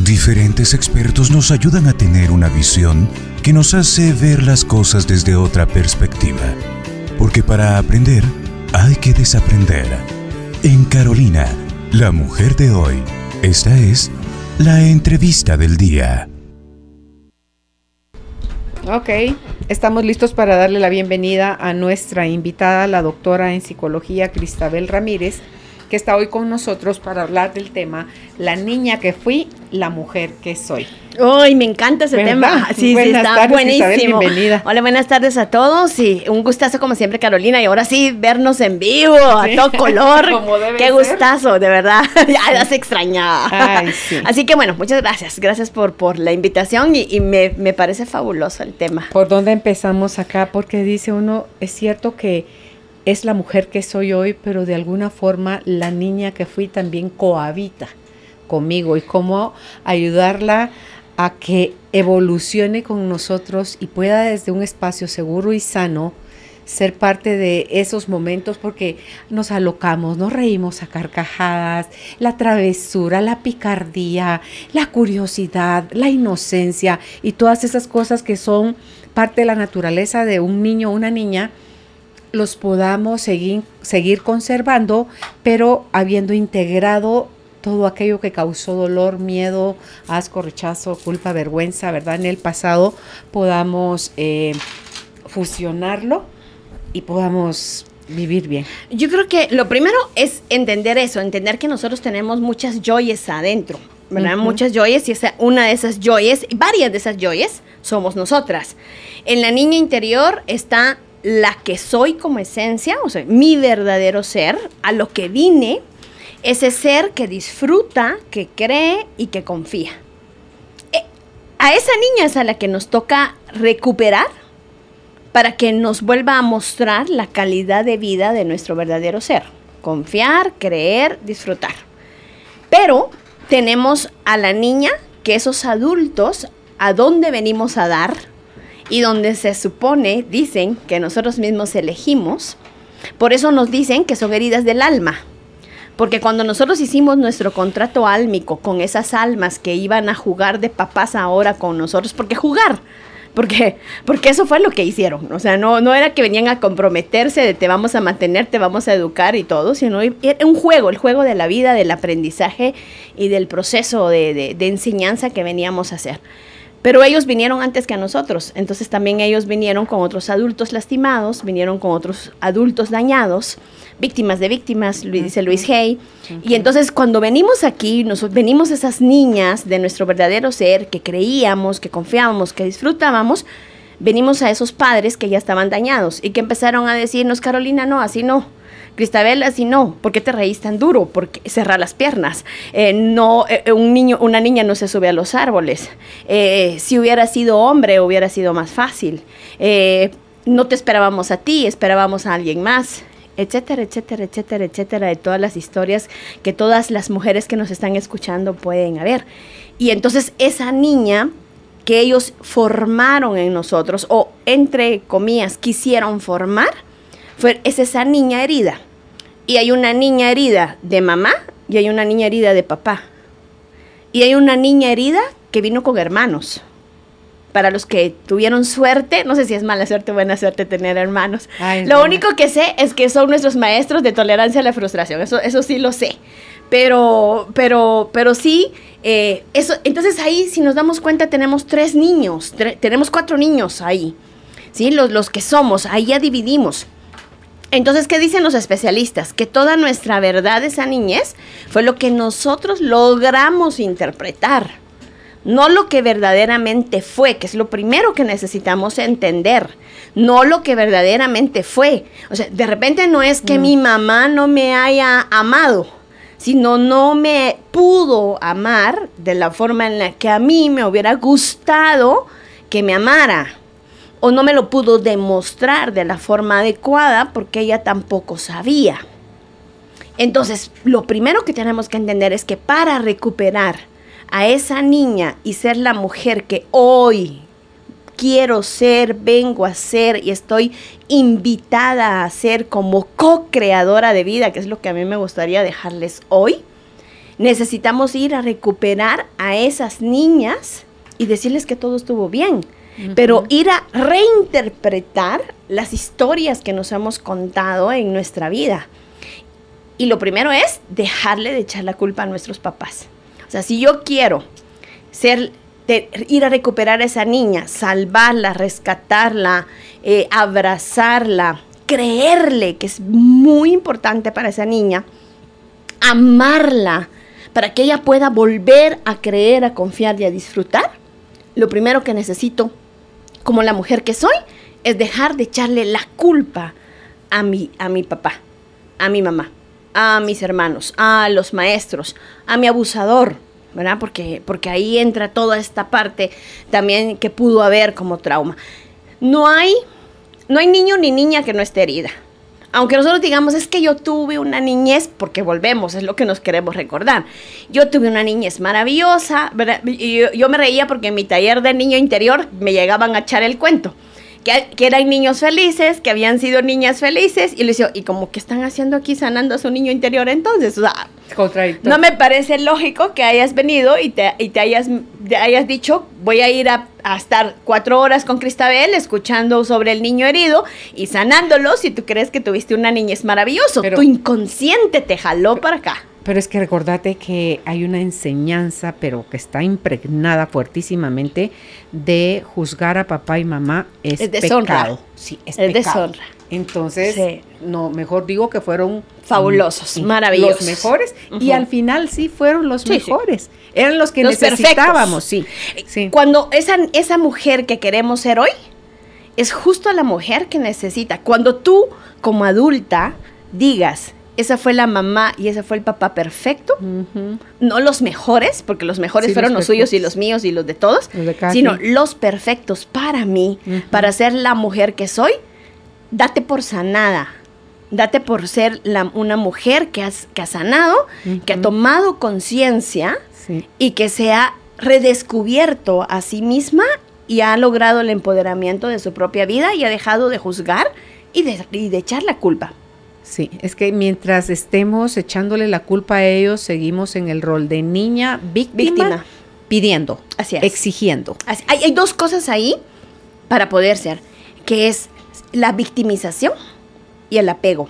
Diferentes expertos nos ayudan a tener una visión que nos hace ver las cosas desde otra perspectiva. Porque para aprender, hay que desaprender. En Carolina, la mujer de hoy, esta es la entrevista del día. Ok, estamos listos para darle la bienvenida a nuestra invitada, la doctora en psicología Cristabel Ramírez, que está hoy con nosotros para hablar del tema La niña que fui, la mujer que soy. ¡Uy, me encanta ese tema! Sí, buenas está tardes, buenísimo. Cristabel, bienvenida. Hola, buenas tardes a todos y un gustazo como siempre, Carolina, y ahora sí, vernos en vivo, a todo color. Como debe ¡Qué ser. gustazo, de verdad! Ya las extrañaba. Ay, sí. Así que bueno, muchas gracias. Gracias por la invitación y me parece fabuloso el tema. ¿Por dónde empezamos acá? Porque dice uno, es cierto que es la mujer que soy hoy, pero de alguna forma la niña que fui también cohabita conmigo, y cómo ayudarla a que evolucione con nosotros y pueda desde un espacio seguro y sano ser parte de esos momentos, porque nos alocamos, nos reímos a carcajadas, la travesura, la picardía, la curiosidad, la inocencia y todas esas cosas que son parte de la naturaleza de un niño o una niña, los podamos seguir conservando, pero habiendo integrado todo aquello que causó dolor, miedo, asco, rechazo, culpa, vergüenza, ¿verdad? En el pasado podamos fusionarlo y podamos vivir bien. Yo creo que lo primero es entender eso, entender que nosotros tenemos muchas joyas adentro, ¿verdad? Muchas joyas, y una de esas joyas, varias de esas joyas, somos nosotras. En la niña interior está la que soy como esencia, o sea, mi verdadero ser, a lo que vine, ese ser que disfruta, que cree y que confía. A esa niña es a la que nos toca recuperar para que nos vuelva a mostrar la calidad de vida de nuestro verdadero ser. Confiar, creer, disfrutar. Pero tenemos a la niña que esos adultos, ¿a dónde venimos a dar? Y donde se supone, dicen, que nosotros mismos elegimos. Por eso nos dicen que son heridas del alma. Porque cuando nosotros hicimos nuestro contrato álmico con esas almas que iban a jugar de papás ahora con nosotros, porque eso fue lo que hicieron. O sea, no era que venían a comprometerse de te vamos a mantener, te vamos a educar y todo, sino era un juego, el juego de la vida, del aprendizaje y del proceso de enseñanza que veníamos a hacer. Pero ellos vinieron antes que a nosotros, entonces también ellos vinieron con otros adultos lastimados, vinieron con otros adultos dañados, víctimas de víctimas, dice Luis Hay. Y entonces cuando venimos aquí, venimos esas niñas de nuestro verdadero ser, que creíamos, que confiábamos, que disfrutábamos, venimos a esos padres que ya estaban dañados y que empezaron a decirnos, Carolina, no, así no. Cristabel, así no, ¿por qué te reís tan duro? ¿Por qué cerrar las piernas? Una niña no se sube a los árboles. Si hubiera sido hombre, hubiera sido más fácil. No te esperábamos a ti, esperábamos a alguien más, etcétera, etcétera, etcétera, etcétera, de todas las historias que todas las mujeres que nos están escuchando pueden haber. Y entonces esa niña que ellos formaron en nosotros, o entre comillas, quisieron formar, es esa niña herida. Y hay una niña herida de mamá y hay una niña herida de papá. Y hay una niña herida que vino con hermanos. Para los que tuvieron suerte, no sé si es mala suerte o buena suerte tener hermanos. Lo único que sé es que son nuestros maestros de tolerancia a la frustración. Eso sí lo sé. Pero sí, eso. Entonces ahí, si nos damos cuenta, tenemos 3 niños, tenemos 4 niños ahí. ¿Sí? Los que somos, ahí ya dividimos. Entonces, ¿qué dicen los especialistas? Que toda nuestra verdad de esa niñez fue lo que nosotros logramos interpretar, no lo que verdaderamente fue, que es lo primero que necesitamos entender, no lo que verdaderamente fue. O sea, de repente no es que mi mamá no me haya amado, sino no me pudo amar de la forma en la que a mí me hubiera gustado que me amara. O no me lo pudo demostrar de la forma adecuada porque ella tampoco sabía. Entonces, lo primero que tenemos que entender es que para recuperar a esa niña y ser la mujer que hoy quiero ser, vengo a ser y estoy invitada a ser como co-creadora de vida, que es lo que a mí me gustaría dejarles hoy, necesitamos ir a recuperar a esas niñas y decirles que todo estuvo bien. Pero ir a reinterpretar las historias que nos hemos contado en nuestra vida. Y lo primero es dejarle de echar la culpa a nuestros papás. O sea, si yo quiero ir a recuperar a esa niña, salvarla, rescatarla, abrazarla, creerle, que es muy importante para esa niña, amarla, para que ella pueda volver a creer, a confiar y a disfrutar, lo primero que necesito, como la mujer que soy, es dejar de echarle la culpa a mi papá, a mi mamá, a mis hermanos, a los maestros, a mi abusador, ¿verdad? Porque ahí entra toda esta parte también que pudo haber como trauma. No hay niño ni niña que no esté herida. Aunque nosotros digamos, es que yo tuve una niñez, porque volvemos, es lo que nos queremos recordar. Yo tuve una niñez maravillosa, ¿verdad? Y yo me reía porque en mi taller de niño interior me llegaban a echar el cuento. Que eran niños felices, que habían sido niñas felices, y le decía, ¿y como que están haciendo aquí sanando a su niño interior entonces? O sea, no me parece lógico que hayas venido y te hayas dicho, voy a ir a estar 4 horas con Cristabel escuchando sobre el niño herido y sanándolo si tú crees que tuviste una niñez maravillosa. Tu inconsciente te jaló para acá. Pero es que recordate que hay una enseñanza, pero que está impregnada fuertísimamente, de juzgar a papá y mamá es pecado. Sí, es pecado. Deshonra. Entonces, sí. No, mejor digo que fueron fabulosos, maravillosos. Los mejores, y al final sí fueron los mejores. Eran los que necesitábamos, sí. Cuando esa mujer que queremos ser hoy, es justo la mujer que necesita. Cuando tú, como adulta, digas, esa fue la mamá y ese fue el papá perfecto, no los mejores, porque los mejores fueron los suyos y los míos y los de todos, sino los perfectos para mí, para ser la mujer que soy. Date por sanada, date por ser una mujer que ha sanado, que ha tomado conciencia y que se ha redescubierto a sí misma y ha logrado el empoderamiento de su propia vida y ha dejado de juzgar y de echar la culpa. Sí, es que mientras estemos echándole la culpa a ellos, seguimos en el rol de niña víctima. Pidiendo, exigiendo. Hay 2 cosas ahí para poder ser, que es la victimización y el apego.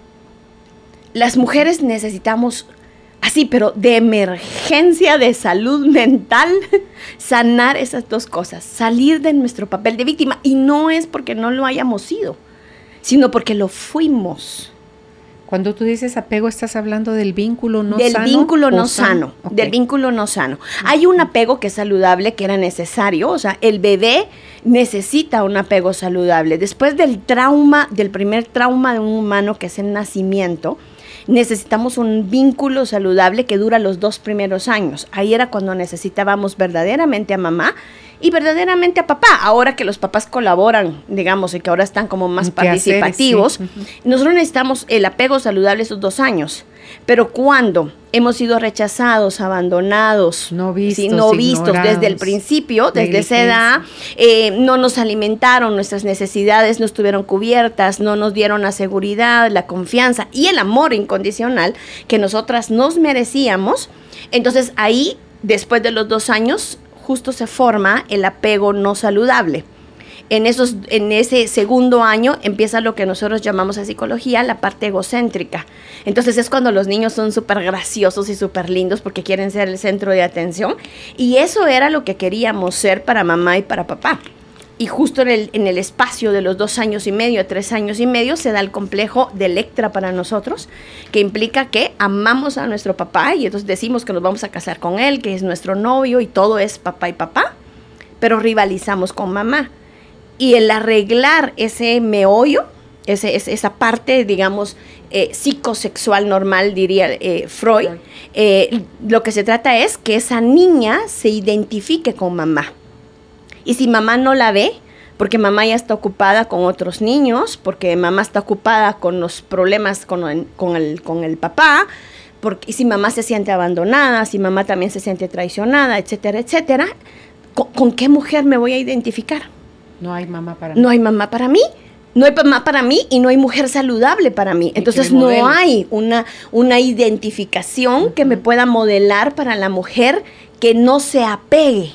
Las mujeres necesitamos, así, pero de emergencia de salud mental, sanar esas 2 cosas, salir de nuestro papel de víctima. Y no es porque no lo hayamos sido, sino porque lo fuimos. Cuando tú dices apego, ¿estás hablando del vínculo no sano? Del vínculo no sano, del vínculo no sano. Hay un apego que es saludable, que era necesario, o sea, el bebé necesita un apego saludable. Después del primer trauma de un humano, que es el nacimiento, necesitamos un vínculo saludable que dura los 2 primeros años. Ahí era cuando necesitábamos verdaderamente a mamá y verdaderamente a papá. Ahora que los papás colaboran, digamos, y que ahora están como más participativos, nosotros necesitamos el apego saludable esos 2 años. Pero cuando hemos sido rechazados, abandonados, no vistos desde el principio, desde esa edad, no nos alimentaron, nuestras necesidades no estuvieron cubiertas, no nos dieron la seguridad, la confianza y el amor incondicional que nosotras nos merecíamos, entonces ahí, después de los 2 años, justo se forma el apego no saludable. En ese segundo año empieza lo que nosotros llamamos a psicología la parte egocéntrica. Entonces es cuando los niños son súper graciosos y súper lindos porque quieren ser el centro de atención. Y eso era lo que queríamos ser para mamá y para papá. Y justo en el espacio de los 2 años y medio, 3 años y medio, se da el complejo de Electra para nosotros, que implica que amamos a nuestro papá y entonces decimos que nos vamos a casar con él, que es nuestro novio y todo es papá y papá, pero rivalizamos con mamá. Y el arreglar ese meollo, esa parte, digamos, psicosexual normal, diría Freud, lo que se trata es que esa niña se identifique con mamá. Y si mamá no la ve, porque mamá ya está ocupada con otros niños, porque mamá está ocupada con los problemas con el papá, y si mamá se siente abandonada, si mamá también se siente traicionada, etcétera, etcétera, ¿con qué mujer me voy a identificar? No hay mamá para mí. No hay mamá para mí, No hay mamá para mí y no hay mujer saludable para mí. Entonces no hay una identificación que me pueda modelar para la mujer que no se apegue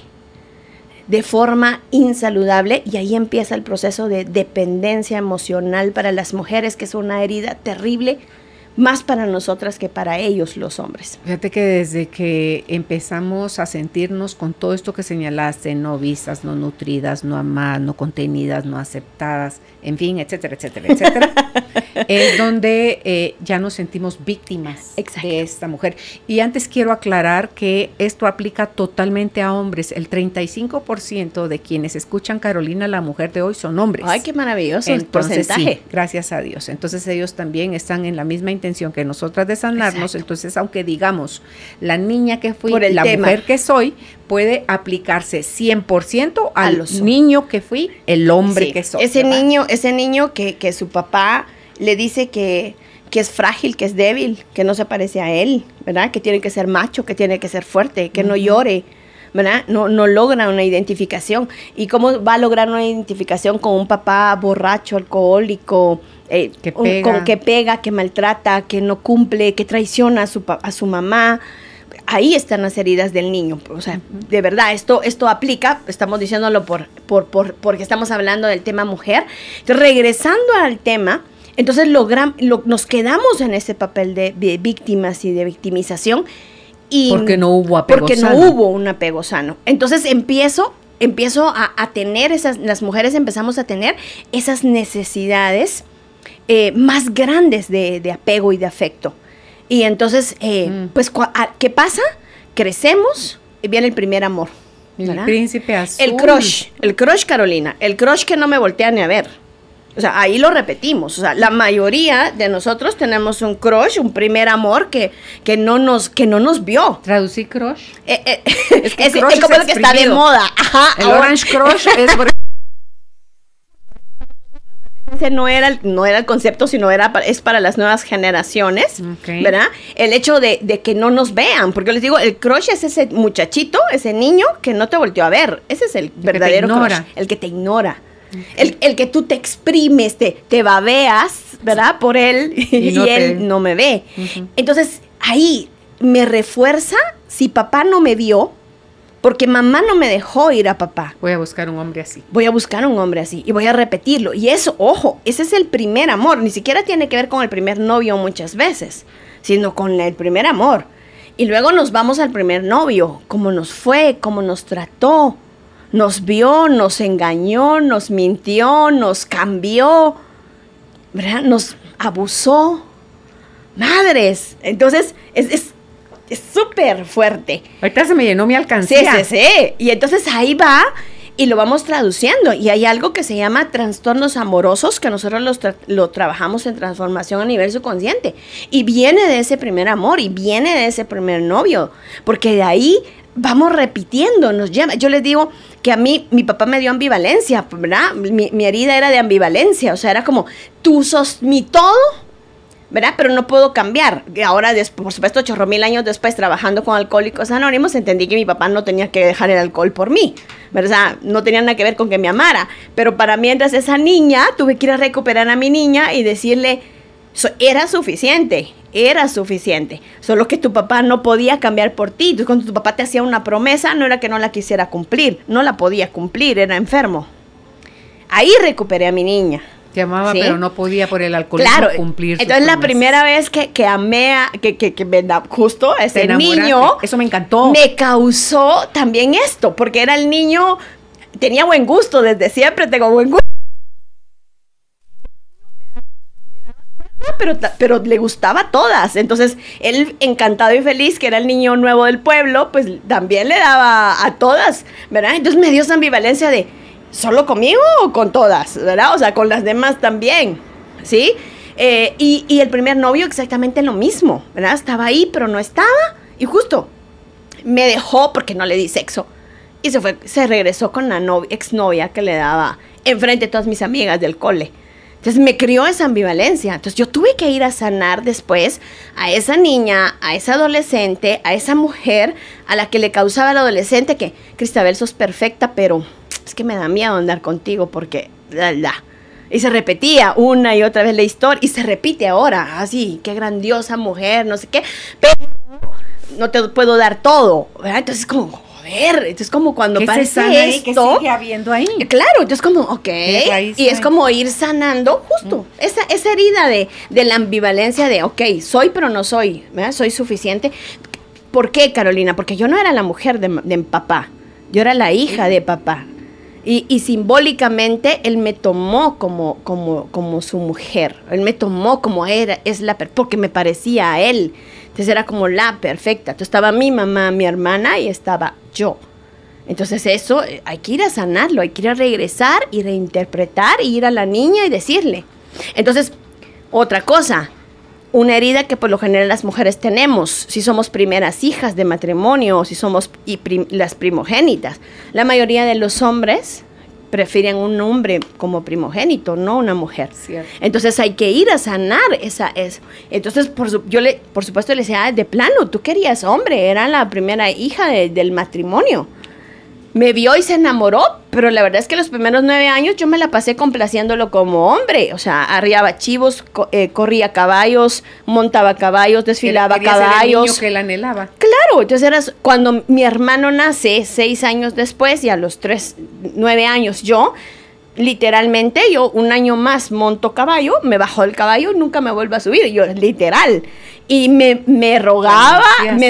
de forma insaludable, y ahí empieza el proceso de dependencia emocional para las mujeres, que es una herida terrible, más para nosotras que para ellos, los hombres. Fíjate que desde que empezamos a sentirnos con todo esto que señalaste, no vistas, no nutridas, no amadas, no contenidas, no aceptadas, en fin, etcétera, etcétera, etcétera, es donde ya nos sentimos víctimas de esta mujer. Y antes quiero aclarar que esto aplica totalmente a hombres. El 35% de quienes escuchan Carolina, la mujer de hoy, son hombres. ¡Ay, qué maravilloso! Entonces, porcentaje. Sí, gracias a Dios. Entonces ellos también están en la misma intención que nosotras de sanarnos. Entonces, aunque digamos, la niña que fui, la mujer que soy, puede aplicarse 100% al niño que fui, el hombre que soy. Ese niño que su papá le dice que es frágil, que es débil, que no se parece a él, ¿verdad? Que tiene que ser macho, que tiene que ser fuerte, que no llore, ¿verdad? No logra una identificación. ¿Y cómo va a lograr una identificación con un papá borracho, alcohólico, que pega, que maltrata, que no cumple, que traiciona a su mamá? Ahí están las heridas del niño. O sea, de verdad, esto aplica, estamos diciéndolo porque estamos hablando del tema mujer. Entonces, regresando al tema, entonces nos quedamos en ese papel de víctimas y de victimización. Porque no hubo apego sano. Porque no hubo un apego sano. Entonces empiezo a tener las mujeres empezamos a tener esas necesidades más grandes de apego y de afecto. Y entonces, pues, ¿qué pasa? Crecemos y viene el primer amor. ¿Verdad? El príncipe azul. El crush, Carolina. El crush que no me voltea ni a ver. O sea, ahí lo repetimos. O sea, la mayoría de nosotros tenemos un crush, un primer amor que no nos vio. ¿Traducí crush? Es como lo que está de moda. Ajá. El orange crush es... Ese no era el concepto, sino es para las nuevas generaciones, ¿verdad? El hecho de que no nos vean, porque les digo, el crush es ese muchachito, ese niño que no te volteó a ver. Ese es el verdadero crush, el que te ignora. El que tú te exprimes, te babeas, ¿verdad? Por él y él no me ve. Entonces, ahí me refuerza si papá no me vio, porque mamá no me dejó ir a papá. Voy a buscar un hombre así. Voy a buscar un hombre así y voy a repetirlo. Y eso, ojo, ese es el primer amor. Ni siquiera tiene que ver con el primer novio muchas veces, sino con el primer amor. Y luego nos vamos al primer novio. Cómo nos fue, cómo nos trató. Nos vio, nos engañó, nos mintió, nos cambió, ¿verdad? Nos abusó. Madres. Entonces, es súper fuerte. Ahorita se me llenó mi alcancía. Sí. Y entonces ahí va y lo vamos traduciendo. Y hay algo que se llama trastornos amorosos, que nosotros lo trabajamos en transformación a nivel subconsciente. Y viene de ese primer amor y viene de ese primer novio. Porque de ahí vamos repitiendo, nos lleva. Yo les digo que a mí, mi papá me dio ambivalencia, ¿verdad? Mi herida era de ambivalencia. O sea, era como, tú sos mi todo, ¿verdad? Pero no puedo cambiar. Y ahora, por supuesto, 8,000 años después, trabajando con Alcohólicos Anónimos, entendí que mi papá no tenía que dejar el alcohol por mí, ¿verdad? No tenía nada que ver con que me amara. Pero para mientras esa niña, tuve que ir a recuperar a mi niña y decirle, era suficiente. Solo que tu papá no podía cambiar por ti. Entonces, cuando tu papá te hacía una promesa, no era que no la quisiera cumplir, no la podía cumplir, era enfermo. Ahí recuperé a mi niña. Te amaba, ¿sí? Pero no podía por el alcoholismo cumplir sus Entonces promesas. La primera vez que amé justo a ese niño, eso me encantó. Me causó también esto, porque era el niño, tenía buen gusto, desde siempre tengo buen gusto. Pero le gustaba a todas. Entonces, él, encantado y feliz, que era el niño nuevo del pueblo, pues también le daba a todas, ¿verdad? Entonces me dio esa ambivalencia de, ¿solo conmigo o con todas? ¿Verdad? O sea, con las demás también, ¿sí? Y el primer novio exactamente lo mismo, ¿verdad? Estaba ahí, pero no estaba. Y justo me dejó porque no le di sexo. Y se regresó con la exnovia que le daba enfrente de todas mis amigas del cole. Entonces me crió esa ambivalencia. Entonces yo tuve que ir a sanar después a esa niña, a esa adolescente, a esa mujer a la que le causaba el adolescente que, Cristabel, sos perfecta, pero es que me da miedo andar contigo porque, Y se repetía una y otra vez la historia, y se repite ahora, así, qué grandiosa mujer, no sé qué, pero no te puedo dar todo, ¿verdad? Entonces como, joder, entonces como cuando parece esto, que sigue habiendo ahí. claro, entonces como, ok, y es como ir sanando justo esa herida de la ambivalencia de, ok, soy pero no soy, ¿verdad? Soy suficiente. ¿Por qué, Carolina? Porque yo no era la mujer de papá, yo era la hija de papá. Y simbólicamente él me tomó como su mujer, él me tomó como porque me parecía a él, entonces era como la perfecta. Entonces estaba mi mamá, mi hermana y estaba yo. Entonces eso hay que ir a sanarlo, hay que ir a regresar y reinterpretar y ir a la niña y decirle. Entonces, otra cosa, una herida que por lo general las mujeres tenemos, si somos primeras hijas de matrimonio o si somos las primogénitas. La mayoría de los hombres prefieren un hombre como primogénito, no una mujer. Cierto. Entonces hay que ir a sanar eso. Entonces, por supuesto le decía, de plano, tú querías hombre, era la primera hija del matrimonio. Me vio y se enamoró, pero la verdad es que los primeros 9 años yo me la pasé complaciéndolo como hombre. O sea, arriaba chivos, corría caballos, montaba caballos, desfilaba caballos. Ser el niño que él anhelaba. Claro, entonces cuando mi hermano nace 6 años después y a los 9 años yo, literalmente yo 1 año más monto caballo, me bajo del caballo y nunca me vuelvo a subir, yo literal. Y me rogaba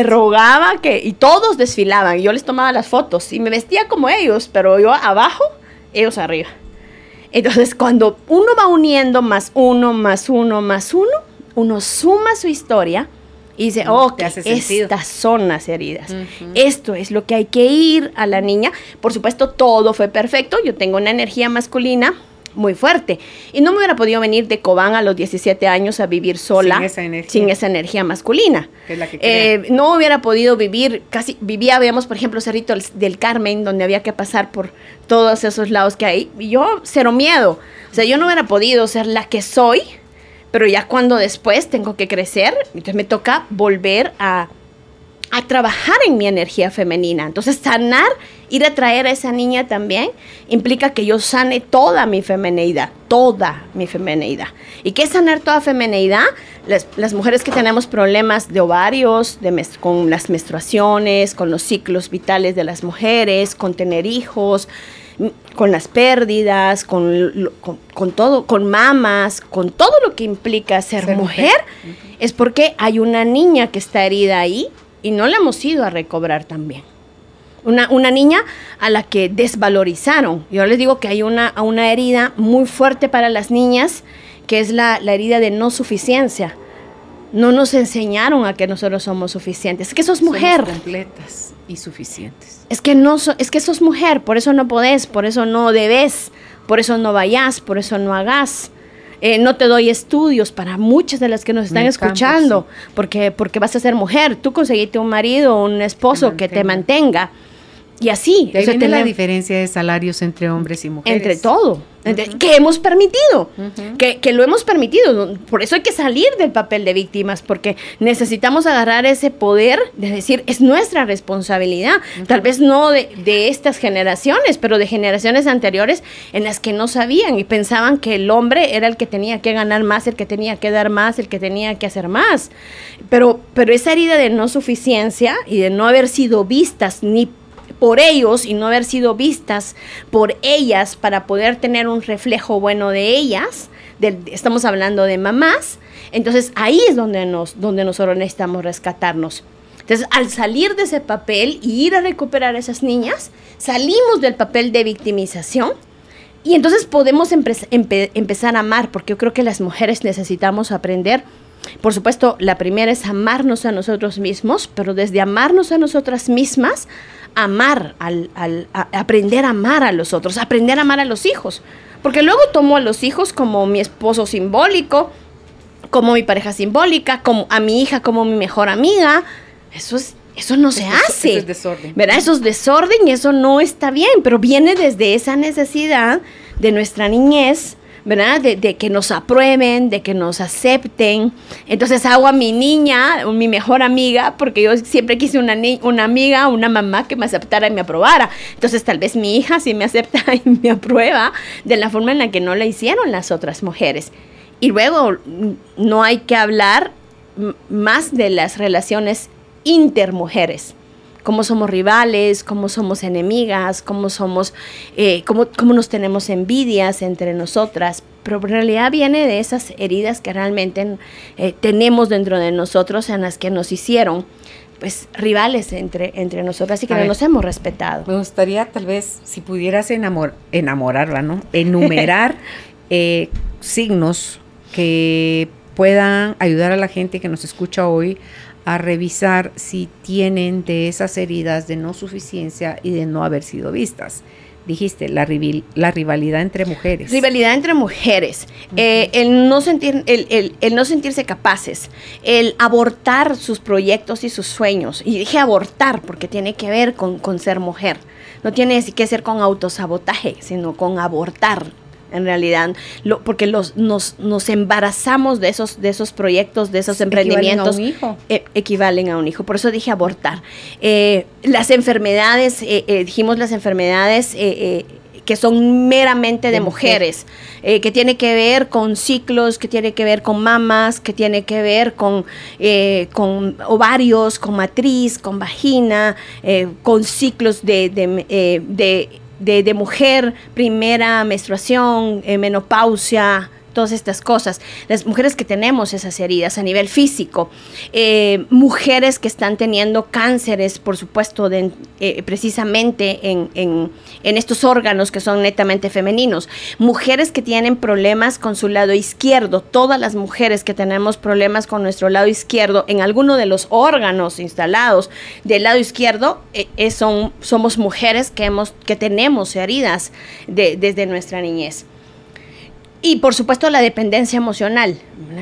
y todos desfilaban, y yo les tomaba las fotos y me vestía como ellos, pero yo abajo, ellos arriba. Entonces cuando uno va uniendo más uno, uno suma su historia y dice, ok, estas son las heridas. Esto es lo que hay que ir a la niña. Por supuesto, todo fue perfecto. Yo tengo una energía masculina muy fuerte. Y no me hubiera podido venir de Cobán a los 17 años a vivir sola sin esa energía masculina. Es la que no hubiera podido vivir, vivíamos, por ejemplo, Cerrito del Carmen, donde había que pasar por todos esos lados que hay. Y yo, cero miedo. O sea, yo no hubiera podido ser la que soy, pero ya cuando después tengo que crecer, entonces me toca volver a trabajar en mi energía femenina. Entonces, sanar, ir a traer a esa niña también, implica que yo sane toda mi femineidad. ¿Y qué es sanar toda femineidad? Las mujeres que tenemos problemas de ovarios, con las menstruaciones, con los ciclos vitales de las mujeres, con tener hijos, con las pérdidas, con todo, con mamas, con todo lo que implica ser mujer, es porque hay una niña que está herida ahí, y no la hemos ido a recobrar también. Una niña a la que desvalorizaron. Yo les digo que hay una herida muy fuerte para las niñas, que es la herida de no suficiencia. No nos enseñaron a que nosotros somos suficientes. Es que sos mujer. Somos completas y suficientes. Es que sos mujer, por eso no podés, por eso no debes, por eso no vayas, por eso no hagas. No te doy estudios para muchas de las que nos están escuchando, sí. porque vas a ser mujer. Tú conseguiste un marido, un esposo que te mantenga. Y así. De ahí viene la diferencia de salarios entre hombres y mujeres. Entre todo. Que hemos permitido. Que lo hemos permitido. Por eso hay que salir del papel de víctimas, porque necesitamos agarrar ese poder de decir, es nuestra responsabilidad. Tal vez no de estas generaciones, pero de generaciones anteriores en las que no sabían y pensaban que el hombre era el que tenía que ganar más, el que tenía que dar más, el que tenía que hacer más. Pero esa herida de no suficiencia y de no haber sido vistas ni por ellos y no haber sido vistas por ellas para poder tener un reflejo bueno de ellas, estamos hablando de mamás, entonces ahí es donde nosotros necesitamos rescatarnos. Entonces, al salir de ese papel y ir a recuperar a esas niñas, salimos del papel de victimización y entonces podemos empezar a amar, porque yo creo que las mujeres necesitamos aprender. Por supuesto, la primera es amarnos a nosotros mismos, pero desde amarnos a nosotras mismas, aprender a amar a los otros, aprender a amar a los hijos. Porque luego tomo a los hijos como mi esposo simbólico, como mi pareja simbólica, como a mi hija como mi mejor amiga. Eso no se hace. Eso es desorden. ¿Verdad? Eso es desorden y eso no está bien, pero viene desde esa necesidad de nuestra niñez, ¿verdad? De que nos aprueben, de que nos acepten. Entonces hago a mi niña, mi mejor amiga, porque yo siempre quise una amiga, una mamá que me aceptara y me aprobara. Entonces tal vez mi hija sí me acepta y me aprueba de la forma en la que no la hicieron las otras mujeres. Y luego no hay que hablar más de las relaciones intermujeres. Cómo somos rivales, cómo somos enemigas, cómo nos tenemos envidias entre nosotras, pero en realidad viene de esas heridas que realmente tenemos dentro de nosotros, en las que nos hicieron pues rivales entre nosotras y que no nos hemos respetado. Me gustaría tal vez, si pudieras enamorarla, ¿no? Enumerar signos que puedan ayudar a la gente que nos escucha hoy a revisar si tienen de esas heridas de no suficiencia y de no haber sido vistas. Dijiste, la rivalidad entre mujeres. Rivalidad entre mujeres, el no sentirse capaces, el abortar sus proyectos y sus sueños. Y dije abortar porque tiene que ver con ser mujer. No tiene que ser con autosabotaje, sino con abortar. En realidad, porque nos embarazamos de esos proyectos, de esos emprendimientos. ¿Equivalen a un hijo? Equivalen a un hijo. Por eso dije abortar. Las enfermedades, dijimos las enfermedades que son meramente de mujeres, que tiene que ver con ciclos, que tiene que ver con mamas, que tiene que ver con ovarios, con matriz, con vagina, con ciclos de mujer, primera menstruación, menopausia, todas estas cosas. Las mujeres que tenemos esas heridas a nivel físico, mujeres que están teniendo cánceres, por supuesto, precisamente en estos órganos que son netamente femeninos, mujeres que tienen problemas con su lado izquierdo. Todas las mujeres que tenemos problemas con nuestro lado izquierdo en alguno de los órganos instalados del lado izquierdo, somos mujeres que tenemos heridas desde nuestra niñez. Y por supuesto la dependencia emocional,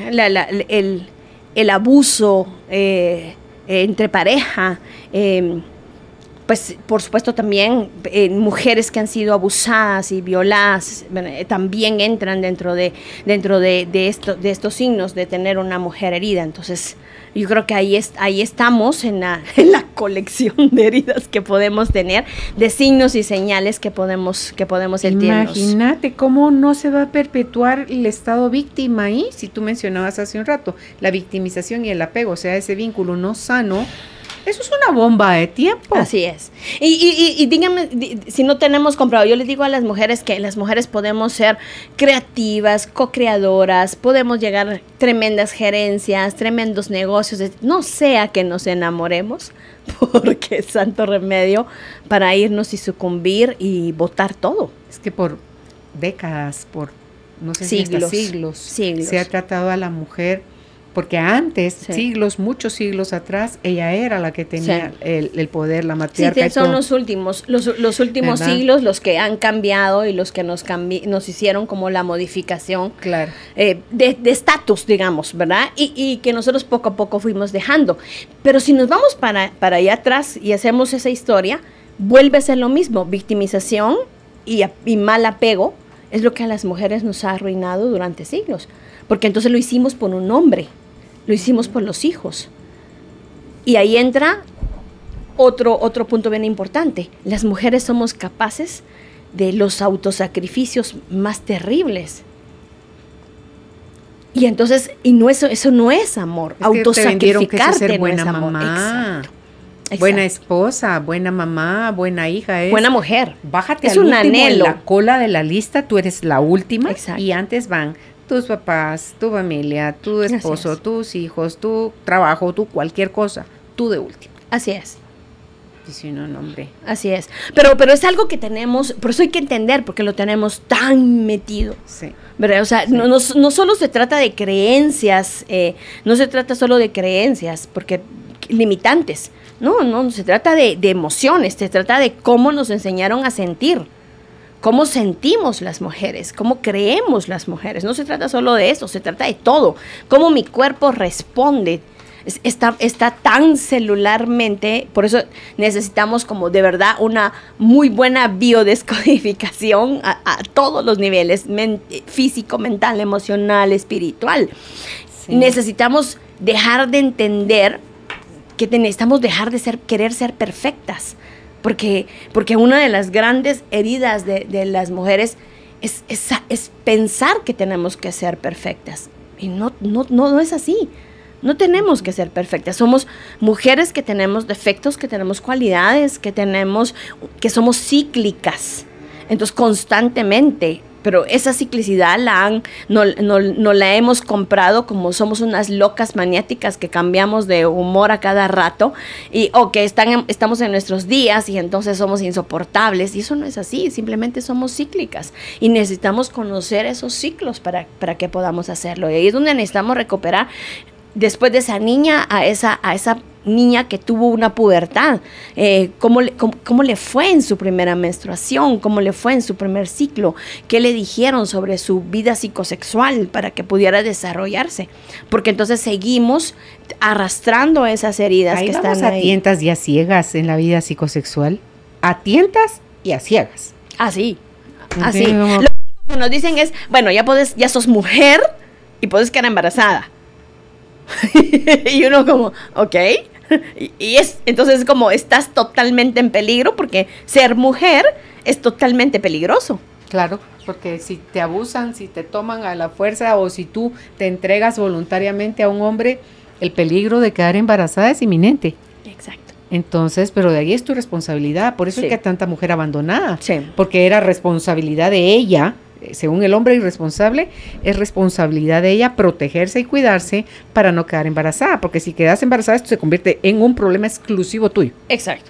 el abuso entre pareja, pues por supuesto también mujeres que han sido abusadas y violadas también entran dentro de estos signos de tener una mujer herida. Entonces yo creo que ahí estamos en la colección de heridas que podemos tener, de signos y señales que podemos sentirnos. Imagínate cómo no se va a perpetuar el estado víctima ahí, si tú mencionabas hace un rato, la victimización y el apego, o sea, ese vínculo no sano. Eso es una bomba de tiempo. Así es. Y díganme, si no tenemos comprado, yo les digo a las mujeres que las mujeres podemos ser creativas, co-creadoras, podemos llegar a tremendas gerencias, tremendos negocios. No sea que nos enamoremos, porque es santo remedio para irnos y sucumbir y botar todo. Es que por décadas, por no sé si hasta siglos, se ha tratado a la mujer. Porque antes, muchos siglos atrás, ella era la que tenía el poder, la matriarca. Sí, son los últimos siglos los que han cambiado y los que nos hicieron como la modificación de estatus, digamos, ¿verdad? Y que nosotros poco a poco fuimos dejando. Pero si nos vamos para allá atrás y hacemos esa historia, vuelve a ser lo mismo. Victimización y mal apego es lo que a las mujeres nos ha arruinado durante siglos. Porque entonces lo hicimos por un hombre. Lo hicimos por los hijos. Y ahí entra otro punto bien importante. Las mujeres somos capaces de los autosacrificios más terribles. Y entonces, eso no es amor. Es autosacrificarte ser buena no es amor. Mamá. Exacto. Buena esposa, buena mamá, buena hija. Buena mujer. Bájate es al un último anhelo. En la cola de la lista, tú eres la última. Exacto. Y antes van tus papás, tu familia, tu esposo, tus hijos, tu trabajo, tu cualquier cosa, tú de último. Así es. Dice uno, nombre. Así es. Pero es algo que tenemos, por eso hay que entender, porque lo tenemos tan metido. Sí. ¿Verdad? O sea, no solo se trata de creencias, no se trata solo de creencias, porque limitantes. No, se trata de emociones, se trata de cómo nos enseñaron a sentir. Cómo sentimos las mujeres, cómo creemos las mujeres. No se trata solo de eso, se trata de todo. Cómo mi cuerpo responde está tan celularmente, por eso necesitamos como de verdad una muy buena biodescodificación a todos los niveles, físico, mental, emocional, espiritual. Sí. Necesitamos dejar de entender que necesitamos dejar de querer ser perfectas, porque una de las grandes heridas de las mujeres es pensar que tenemos que ser perfectas, y no es así. No tenemos que ser perfectas. Somos mujeres que tenemos defectos, que tenemos cualidades, que somos cíclicas. Entonces, constantemente. Pero esa ciclicidad no la hemos comprado como somos unas locas maniáticas que cambiamos de humor a cada rato o que estamos en nuestros días y entonces somos insoportables. Y eso no es así, simplemente somos cíclicas y necesitamos conocer esos ciclos para que podamos hacerlo. Y ahí es donde necesitamos recuperar después de esa niña a esa niña que tuvo una pubertad, cómo le fue en su primera menstruación, cómo le fue en su primer ciclo, qué le dijeron sobre su vida psicosexual para que pudiera desarrollarse, porque entonces seguimos arrastrando esas heridas ahí que vamos están ahí. A tientas y a ciegas en la vida psicosexual, a tientas y a ciegas. Así. Lo único que nos dicen es, bueno, ya sos mujer y puedes quedar embarazada. Y uno como, ok. Entonces es como estás totalmente en peligro porque ser mujer es totalmente peligroso. Claro, porque si te abusan, si te toman a la fuerza o si tú te entregas voluntariamente a un hombre, el peligro de quedar embarazada es inminente. Exacto. Entonces, pero de ahí es tu responsabilidad, por eso es que hay tanta mujer abandonada, porque era responsabilidad de ella. Según el hombre irresponsable, es responsabilidad de ella protegerse y cuidarse para no quedar embarazada, porque si quedas embarazada esto se convierte en un problema exclusivo tuyo. Exacto.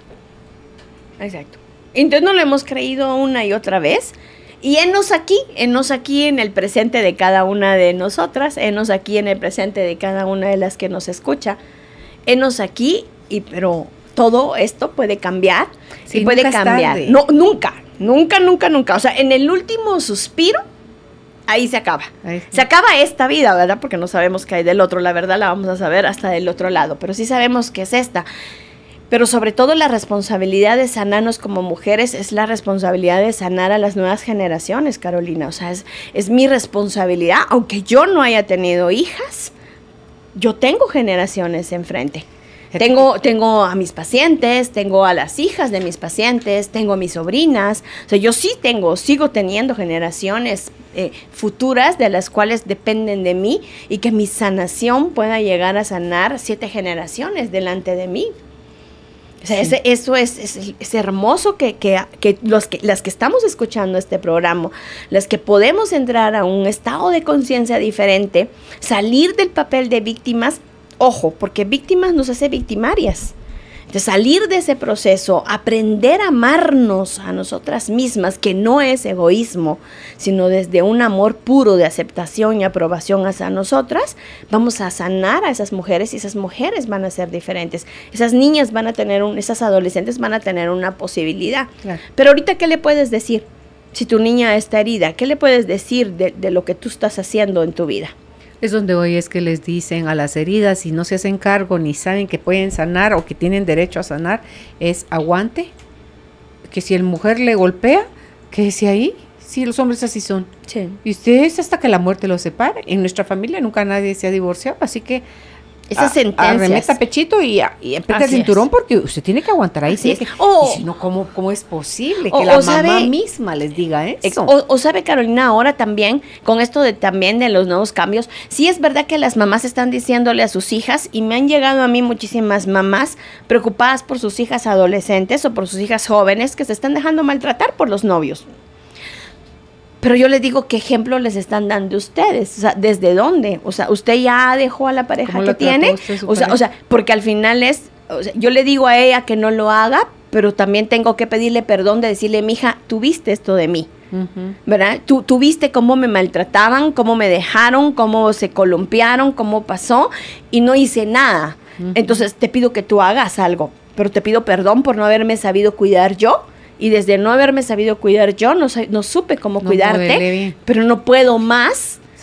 Entonces no lo hemos creído una y otra vez, y henos aquí en el presente de cada una de nosotras, henos aquí en el presente de cada una de las que nos escucha, henos aquí, pero todo esto puede cambiar, sí, y puede cambiar. No, nunca. O sea, en el último suspiro, ahí se acaba. Se acaba esta vida, ¿verdad? Porque no sabemos qué hay del otro. La verdad la vamos a saber hasta del otro lado. Pero sí sabemos que es esta. Pero sobre todo la responsabilidad de sanarnos como mujeres es la responsabilidad de sanar a las nuevas generaciones, Carolina. O sea, es mi responsabilidad. Aunque yo no haya tenido hijas, yo tengo generaciones enfrente. Tengo a mis pacientes, tengo a las hijas de mis pacientes, tengo a mis sobrinas. O sea, yo sigo teniendo generaciones futuras de las cuales dependen de mí y que mi sanación pueda llegar a sanar 7 generaciones delante de mí. O sea, sí. Eso es hermoso que las que estamos escuchando este programa, las que podemos entrar a un estado de conciencia diferente, salir del papel de víctimas. Ojo, porque víctimas nos hace victimarias. De salir de ese proceso, aprender a amarnos a nosotras mismas, que no es egoísmo, sino desde un amor puro de aceptación y aprobación hacia nosotras, vamos a sanar a esas mujeres y esas mujeres van a ser diferentes. Esas niñas van a tener esas adolescentes van a tener una posibilidad. Claro. Pero ahorita, ¿qué le puedes decir? Si tu niña está herida, ¿qué le puedes decir de lo que tú estás haciendo en tu vida? Es donde hoy es que les dicen a las heridas, si no se hacen cargo ni saben que pueden sanar o que tienen derecho a sanar, es aguante, que si el mujer le golpea, quédese ahí, si los hombres así son. Sí. Y ustedes hasta que la muerte los separe. En nuestra familia nunca nadie se ha divorciado, así que esas sentencias. Arremeta pechito y aprieta el cinturón porque usted tiene que aguantar ahí. Y si no, ¿cómo es posible que la mamá misma les diga eso? O sabe, Carolina, ahora también, con esto también de los nuevos cambios, sí es verdad que las mamás están diciéndole a sus hijas, y me han llegado a mí muchísimas mamás preocupadas por sus hijas adolescentes o por sus hijas jóvenes que se están dejando maltratar por los novios. Pero yo les digo, ¿qué ejemplo les están dando ustedes? O sea, ¿desde dónde? O sea, ¿usted ya dejó a la pareja que tiene? O sea, porque al final yo le digo a ella que no lo haga, pero también tengo que pedirle perdón de decirle, mija, tú viste esto de mí, ¿verdad? Tú viste cómo me maltrataban, cómo me dejaron, cómo se columpiaron, cómo pasó, y no hice nada. Entonces te pido que tú hagas algo, pero te pido perdón por no haberme sabido cuidar yo. Y desde no haberme sabido cuidar yo, no supe cómo cuidarte, pero no puedo más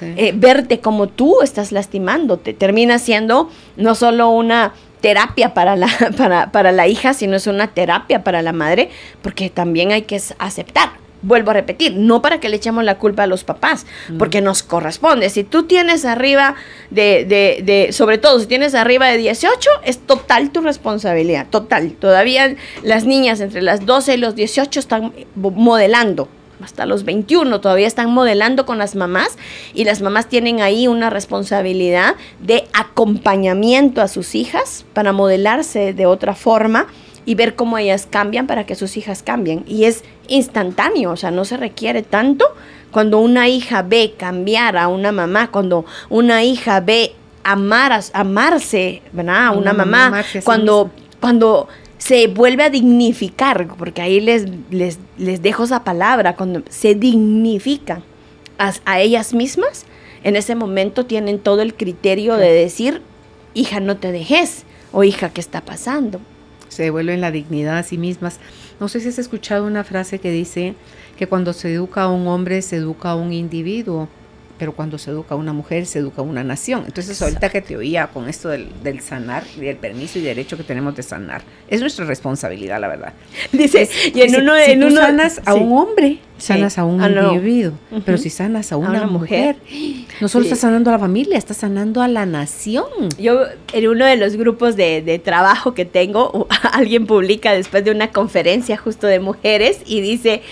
verte como tú estás lastimándote. Termina siendo no solo una terapia para la hija, sino es una terapia para la madre, porque también hay que aceptar. Vuelvo a repetir, no para que le echemos la culpa a los papás, porque nos corresponde. Si tú tienes arriba sobre todo si tienes arriba de 18, es total tu responsabilidad, total. Todavía las niñas entre las 12 y los 18 están modelando, hasta los 21 todavía están modelando con las mamás, y las mamás tienen ahí una responsabilidad de acompañamiento a sus hijas para modelarse de otra forma y ver cómo ellas cambian para que sus hijas cambien. Y es instantáneo, o sea, no se requiere tanto. Cuando una hija ve cambiar a una mamá, cuando una hija ve amarse, ¿verdad? A una mamá, cuando se vuelve a dignificar, porque ahí les dejo esa palabra, cuando se dignifican a ellas mismas, en ese momento tienen todo el criterio de decir, hija, no te dejes, o hija, ¿qué está pasando? Se devuelven la dignidad a sí mismas. No sé si has escuchado una frase que dice que cuando se educa a un hombre, se educa a un individuo, pero cuando se educa a una mujer, se educa a una nación. Entonces, ahorita que te oía con esto del sanar, y del permiso y derecho que tenemos de sanar, es nuestra responsabilidad, la verdad. Dice, y si tú sanas a un hombre, sanas a un individuo, pero si sanas a una mujer, no solo estás sanando a la familia, estás sanando a la nación. Yo, en uno de los grupos de trabajo que tengo, alguien publica después de una conferencia justo de mujeres y dice,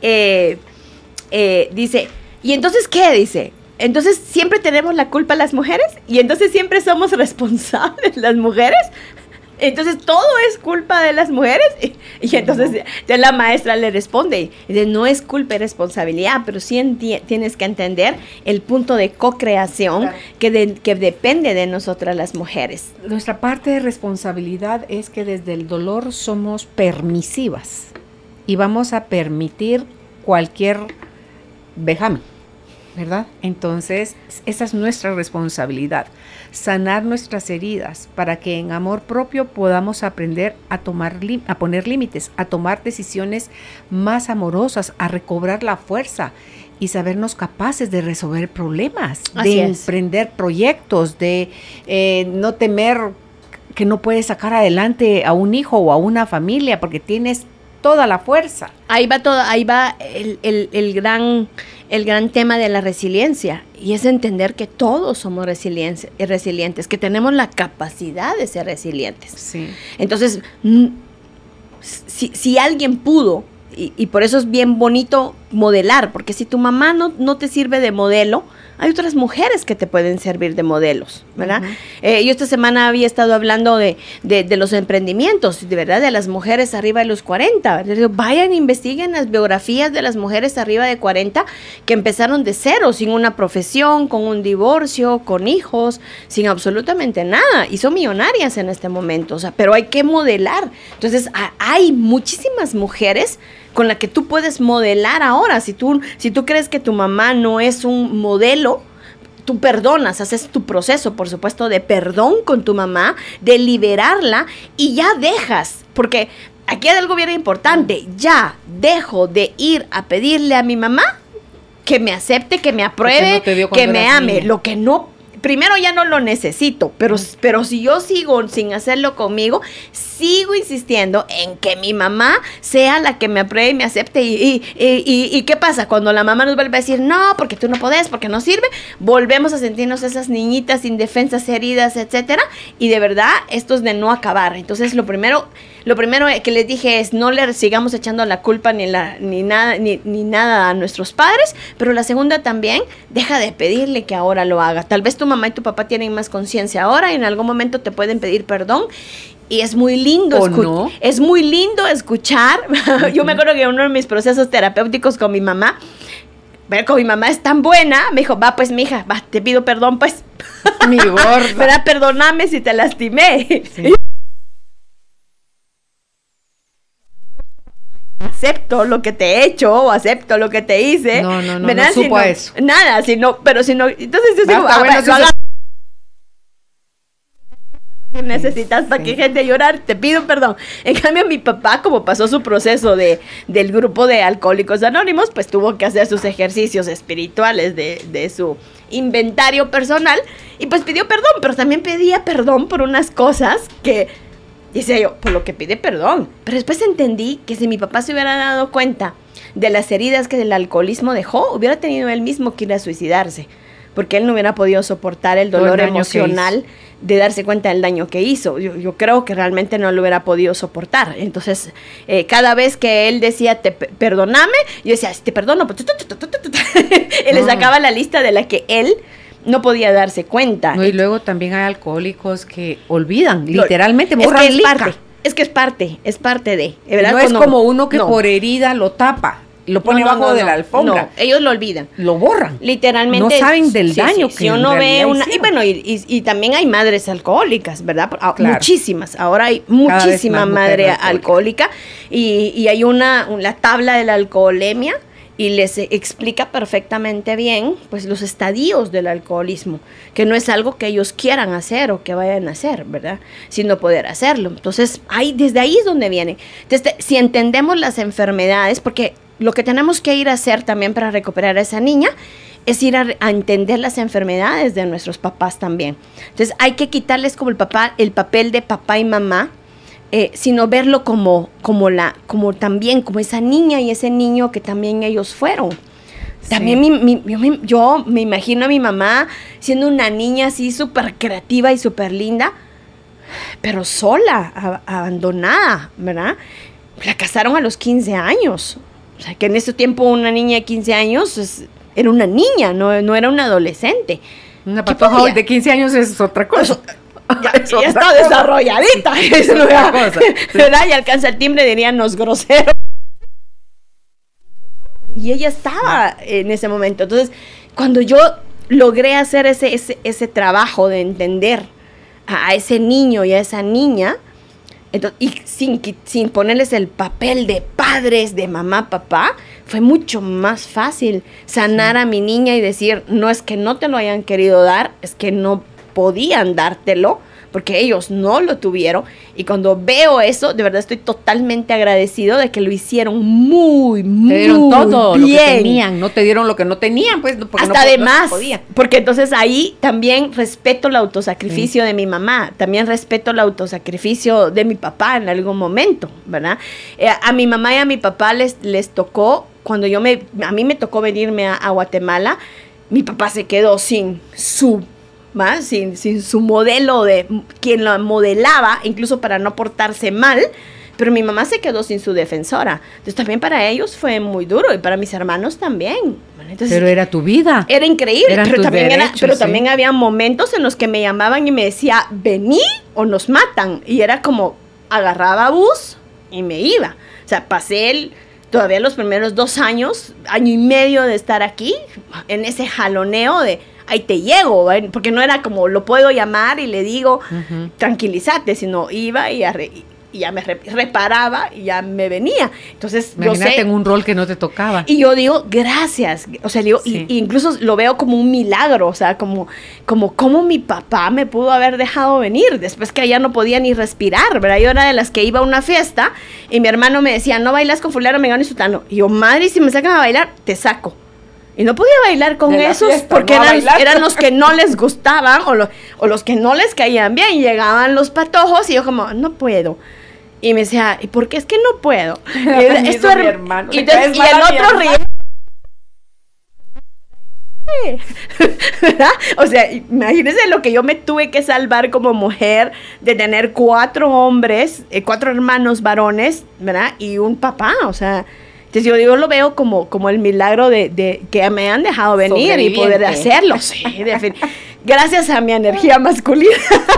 ¿y entonces qué? Dice, entonces siempre tenemos la culpa las mujeres, y entonces siempre somos responsables las mujeres. Entonces todo es culpa de las mujeres. Y entonces ya la maestra le responde, no es culpa y responsabilidad, pero sí tienes que entender el punto de co-creación, claro, que depende de nosotras las mujeres. Nuestra parte de responsabilidad es que desde el dolor somos permisivas y vamos a permitir cualquier vejamen, ¿verdad? Entonces, esa es nuestra responsabilidad, sanar nuestras heridas para que en amor propio podamos aprender a poner límites, a tomar decisiones más amorosas, a recobrar la fuerza y sabernos capaces de resolver problemas, de emprender proyectos, de no temer que no puedes sacar adelante a un hijo o a una familia porque tienes toda la fuerza. Ahí va el gran tema de la resiliencia, y es entender que todos somos resilientes, que tenemos la capacidad de ser resilientes. Sí. Entonces, si alguien pudo, y por eso es bien bonito modelar, porque si tu mamá no te sirve de modelo, hay otras mujeres que te pueden servir de modelos, ¿verdad? Yo esta semana había estado hablando de los emprendimientos, de verdad, de las mujeres arriba de los 40. Vayan, investiguen las biografías de las mujeres arriba de 40 que empezaron de cero, sin una profesión, con un divorcio, con hijos, sin absolutamente nada, y son millonarias en este momento, o sea, pero hay que modelar. Entonces, hay muchísimas mujeres con la que tú puedes modelar ahora. Si tú crees que tu mamá no es un modelo, tú perdonas, haces tu proceso, por supuesto, de perdón con tu mamá, de liberarla, y ya dejas, porque aquí hay algo bien importante, ya dejo de ir a pedirle a mi mamá que me acepte, que me apruebe, que me ame, niña. Lo que no, primero ya no lo necesito, pero si yo sigo sin hacerlo conmigo, sigo insistiendo en que mi mamá sea la que me apruebe y me acepte. ¿Y qué pasa? Cuando la mamá nos vuelve a decir, no, porque tú no podés, porque no sirve, volvemos a sentirnos esas niñitas indefensas, heridas, etcétera. Y de verdad, esto es de no acabar. Entonces, lo primero que les dije es, no le sigamos echando la culpa ni nada a nuestros padres, pero la segunda también, deja de pedirle que ahora lo haga. Tal vez tu mamá y tu papá tienen más conciencia ahora y en algún momento te pueden pedir perdón. Y es muy lindo, es muy lindo escuchar. Yo me acuerdo que uno de mis procesos terapéuticos con mi mamá, pero con mi mamá es tan buena, me dijo, va pues mija, va, te pido perdón pues. Mi gorda. ¿Verdad? Perdóname si te lastimé. Sí. Acepto lo que te he hecho, o acepto lo que te hice. No supo eso. Nada, entonces yo digo, necesitas para que gente llorar, te pido perdón. En cambio, mi papá, como pasó su proceso del grupo de Alcohólicos Anónimos, pues tuvo que hacer sus ejercicios espirituales de su inventario personal y pues pidió perdón, pero también pedía perdón por unas cosas que decía yo, por lo que pide perdón. Pero después entendí que si mi papá se hubiera dado cuenta de las heridas que el alcoholismo dejó, hubiera tenido él mismo que ir a suicidarse, porque él no hubiera podido soportar el dolor emocional de darse cuenta del daño que hizo. Yo creo que realmente no lo hubiera podido soportar. Entonces, cada vez que él decía, perdóname, yo decía, te perdono. Él le sacaba la lista de la que él no podía darse cuenta. No, y luego también hay alcohólicos que olvidan, literalmente, borran es que es parte de, ¿verdad? No es como uno que por herida lo tapa, lo pone abajo de la alfombra. No, ellos lo olvidan. Lo borran. Literalmente. No saben del daño que si uno ve una... Y bueno, y también hay madres alcohólicas, ¿verdad? Claro. Muchísimas. Ahora hay muchísima madre alcohólica. Y hay la tabla de la alcoholemia, y les explica perfectamente bien, pues, los estadios del alcoholismo, que no es algo que ellos quieran hacer o que vayan a hacer, ¿verdad? Sino poder hacerlo. Entonces, desde ahí es donde viene. Entonces, si entendemos las enfermedades, porque lo que tenemos que ir a hacer también para recuperar a esa niña es ir a entender las enfermedades de nuestros papás también. Entonces, hay que quitarles como el papel de papá y mamá, sino verlo como también, como esa niña y ese niño que también ellos fueron. Sí. También yo me imagino a mi mamá siendo una niña así súper creativa y súper linda, pero sola, abandonada, ¿verdad? La casaron a los 15 años. O sea, que en ese tiempo una niña de 15 años era una niña, no era una adolescente. Una patoja de 15 años es otra cosa. Ya está desarrolladita. Es otra cosa. ¿Verdad? Y alcanza el timbre, dirían los groseros. Y ella estaba en ese momento. Entonces, cuando yo logré hacer ese trabajo de entender a ese niño y a esa niña, entonces, y sin ponerles el papel de padres, de mamá, papá, fue mucho más fácil sanar a mi niña y decir, no es que no te lo hayan querido dar, es que no podían dártelo, porque ellos no lo tuvieron. Y cuando veo eso, de verdad estoy totalmente agradecido de que lo hicieron muy, muy bien. Te dieron todo lo que tenían, no te dieron lo que no tenían, pues, porque hasta de más, porque entonces ahí también respeto el autosacrificio de mi mamá, también respeto el autosacrificio de mi papá en algún momento, ¿verdad? A mi mamá y a mi papá les tocó, cuando a mí me tocó venirme a Guatemala, mi papá se quedó sin su modelo de quien lo modelaba, incluso para no portarse mal, pero mi mamá se quedó sin su defensora. Entonces también para ellos fue muy duro y para mis hermanos también. Entonces, pero era tu vida. Era increíble, pero también había momentos en los que me llamaban y me decía, vení o nos matan. Y era como, agarraba bus y me iba. O sea, pasé todavía los primeros 2 años, año y medio de estar aquí, en ese jaloneo de ahí te llego, ¿verdad? Porque no era como lo puedo llamar y le digo, tranquilízate, sino iba y ya me reparaba y ya me venía. Entonces, imagínate en un rol que no te tocaba. Y yo digo, gracias. O sea, digo, sí. y incluso lo veo como un milagro, o sea, como mi papá me pudo haber dejado venir después que ya no podía ni respirar, ¿verdad? Yo era de las que iba a una fiesta y mi hermano me decía, no bailas con fulano, mengano y sutano. Y yo, madre, si me sacan a bailar, te saco. Y no podía bailar con esos fiesta, porque eran los que no les gustaban o los que no les caían bien. Y llegaban los patojos y yo como, no puedo. Y me decía, ¿y por qué es que no puedo? Esto es mi hermano. Y el otro ríe. ¿Verdad? O sea, imagínense lo que yo me tuve que salvar como mujer de tener 4 hombres, 4 hermanos varones, ¿verdad? Y un papá, o sea... Entonces yo lo veo como el milagro de que me han dejado venir y poder hacerlo. Sí, gracias a mi energía masculina.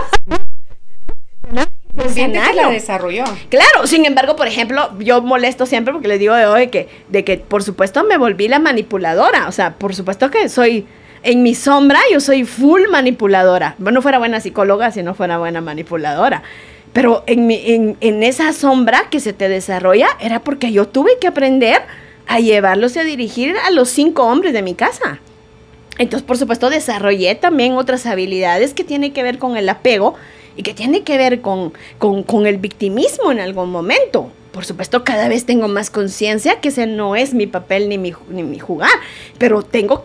Siente que la desarrolló. Claro, sin embargo, por ejemplo, yo molesto siempre porque les digo de hoy de que por supuesto me volví la manipuladora. O sea, por supuesto que soy... En mi sombra yo soy full manipuladora. No fuera buena psicóloga si no fuera buena manipuladora. Pero en esa sombra que se te desarrolla era porque yo tuve que aprender a llevarlos y a dirigir a los 5 hombres de mi casa. Entonces, por supuesto, desarrollé también otras habilidades que tienen que ver con el apego y que tienen que ver con el victimismo en algún momento. Por supuesto, cada vez tengo más conciencia que ese no es mi papel ni mi jugar, pero tengo que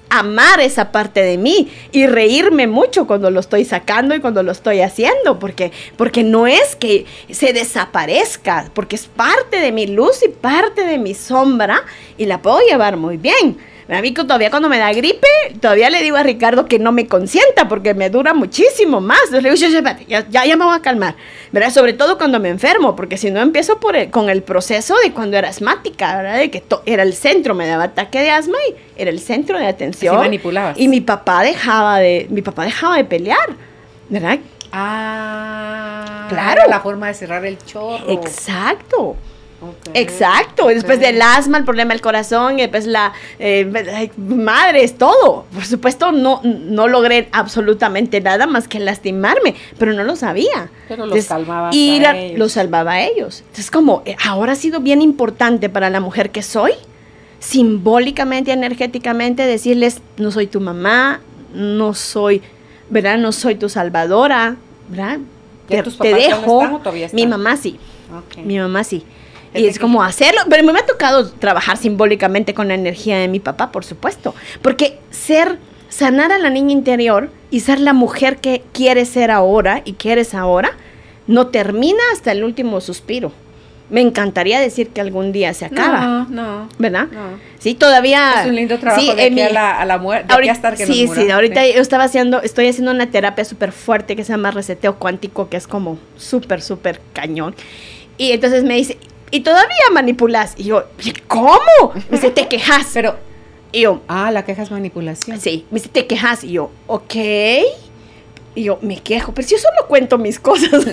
amar esa parte de mí y reírme mucho cuando lo estoy sacando y cuando lo estoy haciendo, porque no es que se desaparezca, porque es parte de mi luz y parte de mi sombra y la puedo llevar muy bien. A mí todavía cuando me da gripe, todavía le digo a Ricardo que no me consienta porque me dura muchísimo más. Entonces le digo, espérate, ya me voy a calmar, ¿verdad? Sobre todo cuando me enfermo, porque si no empiezo con el proceso de cuando era asmática, ¿verdad? De que era el centro, me daba ataque de asma y era el centro de atención. Así manipulabas. Y mi papá dejaba de pelear, ¿verdad? Ah, claro. Era la forma de cerrar el chorro. Exacto. Okay. Exacto, después del asma, el problema del corazón, y después madres, todo. Por supuesto, no logré absolutamente nada más que lastimarme, pero no lo sabía. Pero los salvaba los salvaba a ellos. Entonces, como ahora ha sido bien importante para la mujer que soy, simbólicamente, energéticamente, decirles, no soy tu mamá, no soy, ¿verdad? No soy tu salvadora, ¿verdad? Te dejo. ¿Están o todavía están? Mi mamá sí. Okay. Mi mamá sí. Y es como hacerlo, pero me ha tocado trabajar simbólicamente con la energía de mi papá, por supuesto, porque sanar a la niña interior y ser la mujer que quieres ser ahora y que eres ahora, no termina hasta el último suspiro. Me encantaría decir que algún día se acaba. No. ¿Verdad? No. Sí, todavía. Es un lindo trabajo sí, de aquí a la muerte. Sí, ahorita yo estoy haciendo una terapia súper fuerte que se llama reseteo cuántico, que es como súper, súper cañón. Y entonces me dice, ¿y todavía manipulas? Y yo, ¿cómo? Me dice, te quejas. Pero, y yo, la queja es manipulación. Sí, me dice, te quejas. Y yo, ok. Y yo, me quejo, pero si yo solo cuento mis cosas.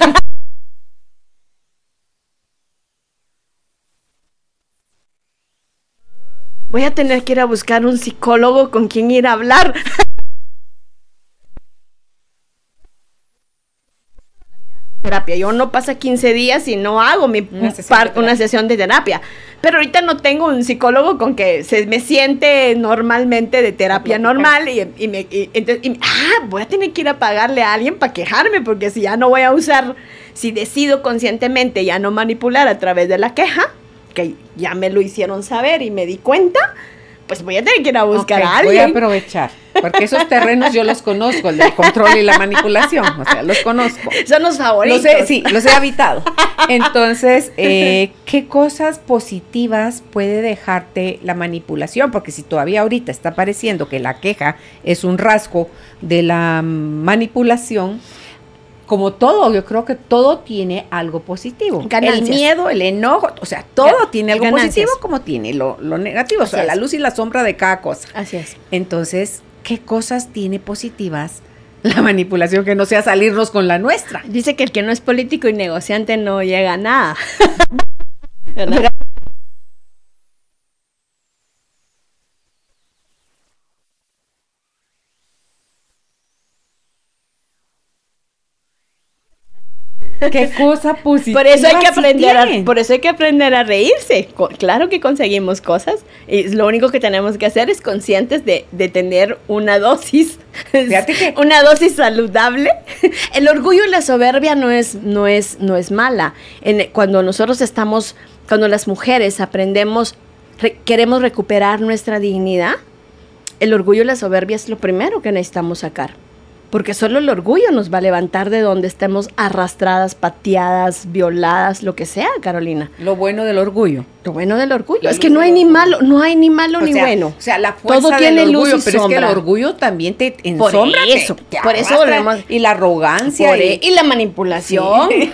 Voy a tener que ir a buscar un psicólogo con quien ir a hablar. Terapia. Yo no pasa 15 días y no hago una sesión de terapia. Pero ahorita no tengo un psicólogo con que se me siente normalmente de terapia normal voy a tener que ir a pagarle a alguien para quejarme, porque si ya no voy a usar, si decido conscientemente ya no manipular a través de la queja, que ya me lo hicieron saber y me di cuenta, pues voy a tener que ir a buscar a alguien. Voy a aprovechar, porque esos terrenos yo los conozco, el del control y la manipulación, o sea, los conozco. Son los favoritos. Los he habitado. Entonces, ¿qué cosas positivas puede dejarte la manipulación? Porque si todavía ahorita está pareciendo que la queja es un rasgo de la manipulación, como todo, yo creo que todo tiene algo positivo. Ganancias. El miedo, el enojo, o sea, todo tiene algo Ganancias. positivo como tiene lo negativo, o sea, la luz y la sombra de cada cosa. Así es. Entonces, ¿qué cosas tiene positivas la manipulación que no sea salirnos con la nuestra? Dice que el que no es político y negociante no llega a nada. ¿Qué cosa positiva? Por eso hay que aprender a reírse. Claro que conseguimos cosas. Y lo único que tenemos que hacer es conscientes de tener una dosis. Fíjate que una dosis saludable. El orgullo y la soberbia no es mala. Cuando las mujeres aprendemos, queremos recuperar nuestra dignidad, el orgullo y la soberbia es lo primero que necesitamos sacar. Porque solo el orgullo nos va a levantar de donde estemos arrastradas, pateadas, violadas, lo que sea, Carolina. Lo bueno del orgullo. Lo bueno del orgullo. Es que no hay ni malo ni bueno. O sea, la fuerza todo tiene del orgullo, luz y pero sombra. Es que el orgullo también te Por ensombra. eso, por eso volvemos. Y la arrogancia. Y la manipulación. Sí.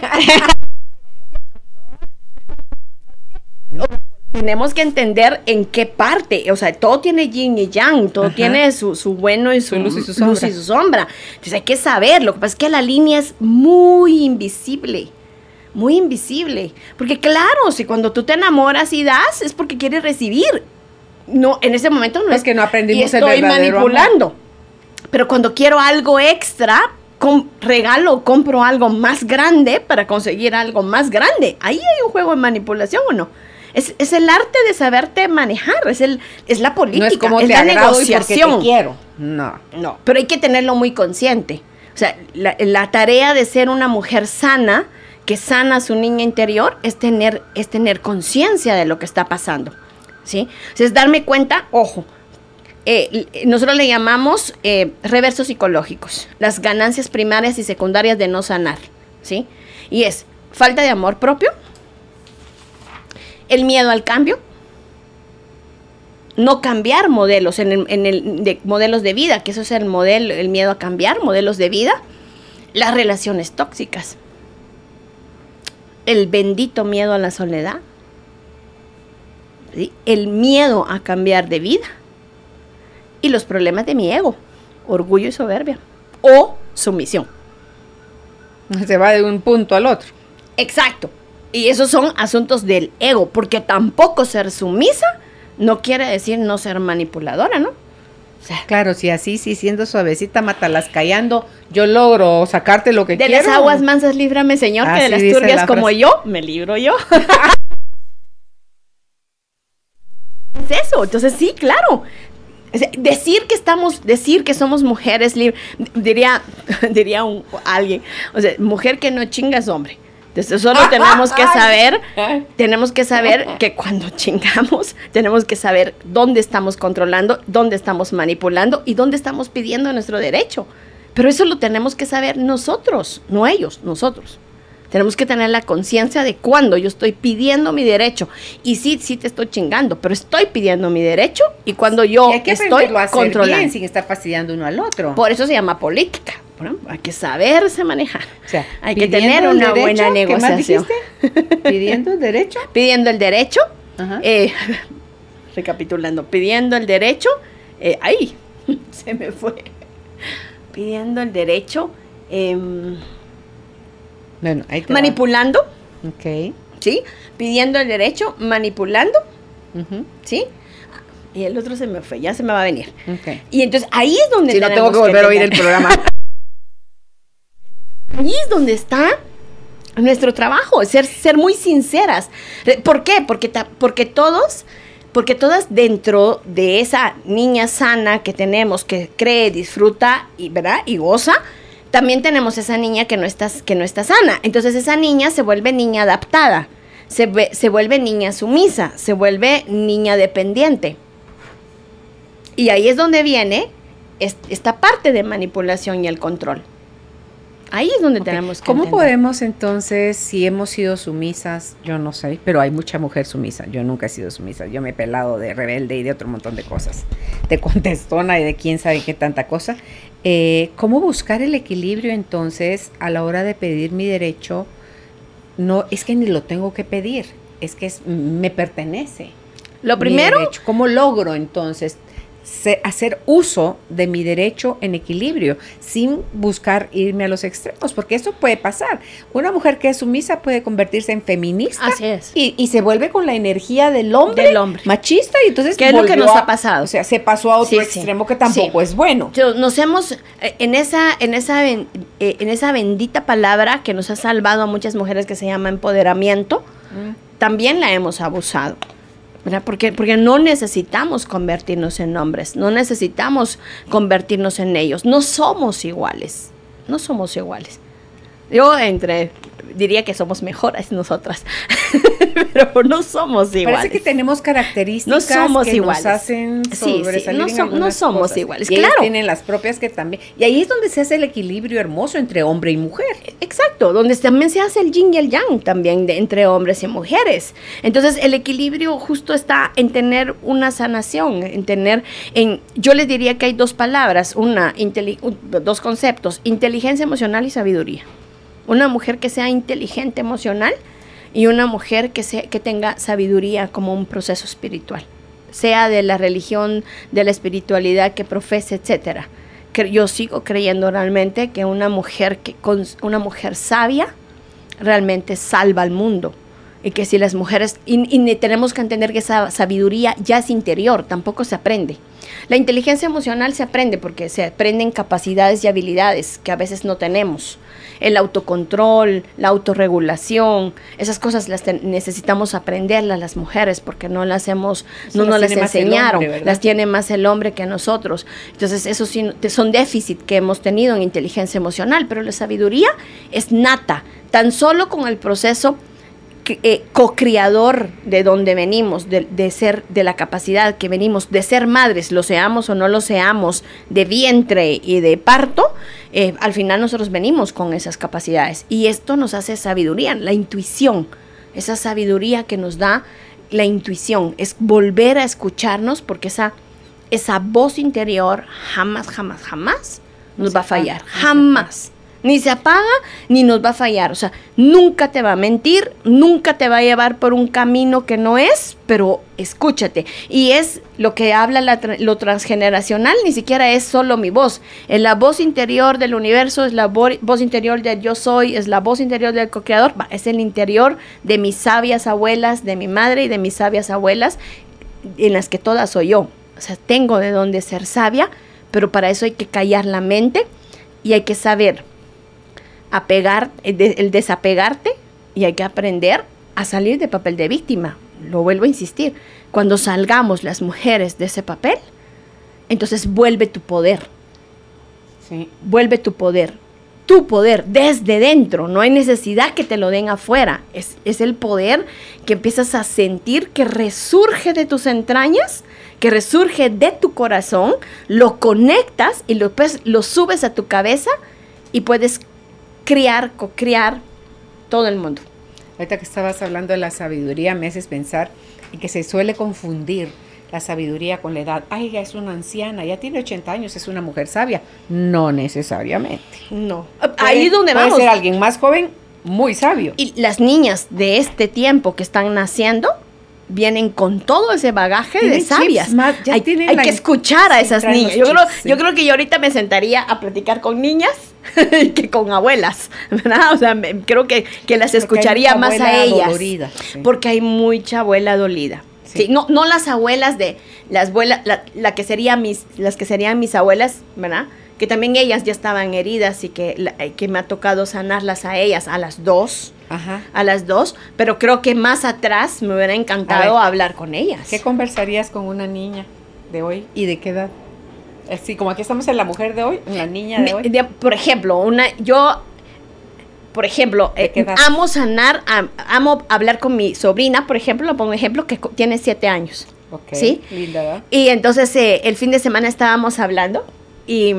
Tenemos que entender en qué parte, o sea, todo tiene yin y yang, todo tiene su bueno y su luz y su sombra. Entonces hay que saber, lo que pasa es que la línea es muy invisible, porque claro, si cuando tú te enamoras y das, es porque quieres recibir. No, en ese momento no es que no aprendimos el verdadero manipulando. Amor. Pero cuando quiero algo extra, compro algo más grande para conseguir algo más grande. Ahí hay un juego de manipulación, ¿o no? Es el arte de saberte manejar, es la política, no es como es te la porque negociación. te quiero. No, pero hay que tenerlo muy consciente. O sea, la tarea de ser una mujer sana, que sana a su niña interior, es tener conciencia de lo que está pasando, ¿sí? O sea, es darme cuenta, ojo, nosotros le llamamos reversos psicológicos, las ganancias primarias y secundarias de no sanar, ¿sí? Y es falta de amor propio, el miedo al cambio, no cambiar modelos de modelos de vida, que eso es el miedo a cambiar modelos de vida, las relaciones tóxicas, el bendito miedo a la soledad, ¿sí? El miedo a cambiar de vida y los problemas de mi ego, orgullo y soberbia o sumisión. Se va de un punto al otro. Exacto. Y esos son asuntos del ego, porque tampoco ser sumisa no quiere decir no ser manipuladora, ¿no? O sea, claro, si así, sí, siendo suavecita, mátalas callando, yo logro sacarte lo que quiero. De las aguas mansas líbrame, Señor, que de las turbias como yo, me libro yo. Es eso, entonces sí, claro. Decir que somos mujeres libres, diría alguien, o sea, mujer que no chinga es hombre. Entonces solo tenemos que saber que cuando chingamos, tenemos que saber dónde estamos controlando, dónde estamos manipulando y dónde estamos pidiendo nuestro derecho. Pero eso lo tenemos que saber nosotros, no ellos, nosotros. Tenemos que tener la conciencia de cuando yo estoy pidiendo mi derecho. Y sí te estoy chingando, pero estoy pidiendo mi derecho y cuando yo estoy controlando. Bien, sin estar fastidiando uno al otro. Por eso se llama política. Bueno, hay que saberse manejar. O sea, hay que tener una buena negociación. ¿Qué más dijiste? ¿Pidiendo el derecho? Pidiendo el derecho. Recapitulando. Pidiendo el derecho. ¡Ay! Se me fue. Pidiendo el derecho. Bueno, ahí te manipulando. Ok. ¿Sí? Pidiendo el derecho, manipulando. ¿Sí? Y el otro se me fue, ya se me va a venir. Okay. Y entonces ahí es donde no tengo que volver a oír el programa. Ahí es donde está nuestro trabajo, ser muy sinceras. ¿Por qué? Porque todas dentro de esa niña sana que tenemos, que cree, disfruta y, ¿verdad? Y goza, también tenemos esa niña que no está sana. Entonces esa niña se vuelve niña adaptada, se vuelve niña sumisa, se vuelve niña dependiente. Y ahí es donde viene esta parte de manipulación y el control. Ahí es donde tenemos que ¿Cómo entender. podemos entonces, si hemos sido sumisas, yo no sé, pero hay mucha mujer sumisa, yo nunca he sido sumisa, yo me he pelado de rebelde y de otro montón de cosas, de contestona y de quién sabe qué tanta cosa. ¿Cómo buscar el equilibrio entonces a la hora de pedir mi derecho? No, es que ni lo tengo que pedir, es que me pertenece. Lo primero, ¿cómo logro entonces hacer uso de mi derecho en equilibrio sin buscar irme a los extremos? Porque eso puede pasar. Una mujer que es sumisa puede convertirse en feminista. Así es. Y se vuelve con la energía del hombre machista, y entonces ¿qué es lo que nos ha pasado? O sea, se pasó a otro extremo que tampoco es bueno. Nos hemos en esa bendita palabra que nos ha salvado a muchas mujeres, que se llama empoderamiento, también la hemos abusado. ¿Verdad? Porque no necesitamos convertirnos en hombres, no necesitamos convertirnos en ellos, no somos iguales, no somos iguales. Yo diría que somos mejores nosotras, pero no somos iguales. Parece que tenemos características iguales. Nos hacen sobresalir no somos cosas. iguales, y claro. Tienen las propias que también. Y ahí es donde se hace el equilibrio hermoso entre hombre y mujer. Exacto, donde también se hace el yin y el yang también entre hombres y mujeres. Entonces el equilibrio justo está en tener una sanación, yo les diría que hay dos palabras, dos conceptos: inteligencia emocional y sabiduría. Una mujer que sea inteligente emocional y una mujer que tenga sabiduría como un proceso espiritual, sea de la religión, de la espiritualidad que profese, etcétera. Yo sigo creyendo realmente que una mujer sabia realmente salva al mundo. Y que si las mujeres, y tenemos que entender que esa sabiduría ya es interior, tampoco se aprende. La inteligencia emocional se aprende porque se aprenden capacidades y habilidades que a veces no tenemos. El autocontrol, la autorregulación, esas cosas las necesitamos aprenderlas las mujeres, porque no las enseñaron, las tiene más el hombre que nosotros. Entonces esos sí son déficit que hemos tenido en inteligencia emocional, pero la sabiduría es nata, tan solo con el proceso co-creador de donde venimos, de ser, de la capacidad que venimos, de ser madres, lo seamos o no lo seamos, de vientre y de parto, al final nosotros venimos con esas capacidades. Y esto nos hace sabiduría, la intuición, esa sabiduría que nos da la intuición, es volver a escucharnos, porque esa voz interior jamás, jamás, jamás nos va a fallar, jamás. Ni se apaga, ni nos va a fallar. O sea, nunca te va a mentir, nunca te va a llevar por un camino que no es, pero escúchate. Y es lo que habla lo transgeneracional, ni siquiera es solo mi voz. Es la voz interior del universo, es la voz interior del yo soy, es la voz interior del co-creador, es el interior de mis sabias abuelas, de mi madre y de mis sabias abuelas, en las que todas soy yo. O sea, tengo de dónde ser sabia, pero para eso hay que callar la mente y hay que saber el desapegarte, y hay que aprender a salir del papel de víctima. Lo vuelvo a insistir, cuando salgamos las mujeres de ese papel, entonces vuelve tu poder. Sí. Vuelve tu poder desde dentro, no hay necesidad que te lo den afuera, es el poder que empiezas a sentir que resurge de tus entrañas, que resurge de tu corazón, lo conectas y lo subes a tu cabeza y puedes co-crear todo el mundo. Ahorita que estabas hablando de la sabiduría, me haces pensar en que se suele confundir la sabiduría con la edad. Ay, ya es una anciana, ya tiene 80 años, es una mujer sabia. No necesariamente. No. Ahí es donde puede vamos. ser alguien más joven, muy sabio. Y las niñas de este tiempo que están naciendo vienen con todo ese bagaje de sabias. Hay que escuchar a esas niñas. Yo creo que yo ahorita me sentaría a platicar con niñas que con abuelas, ¿verdad? O sea, creo que las escucharía más a ellas. Dolorida, sí. Porque hay mucha abuela dolida. Sí. Sí, no las abuelas de las abuelas, las que serían mis abuelas, ¿verdad? Que también ellas ya estaban heridas y que me ha tocado sanarlas a ellas, a las dos. Ajá. A las dos, pero creo que más atrás me hubiera encantado hablar con ellas. ¿Qué conversarías con una niña de hoy y de qué edad? Así como aquí estamos en la mujer de hoy, en la niña de hoy. Por ejemplo, amo sanar, amo hablar con mi sobrina, por ejemplo, lo pongo ejemplo, que tiene 7 años. Ok, ¿sí? Linda, ¿verdad? Y entonces el fin de semana estábamos hablando. Y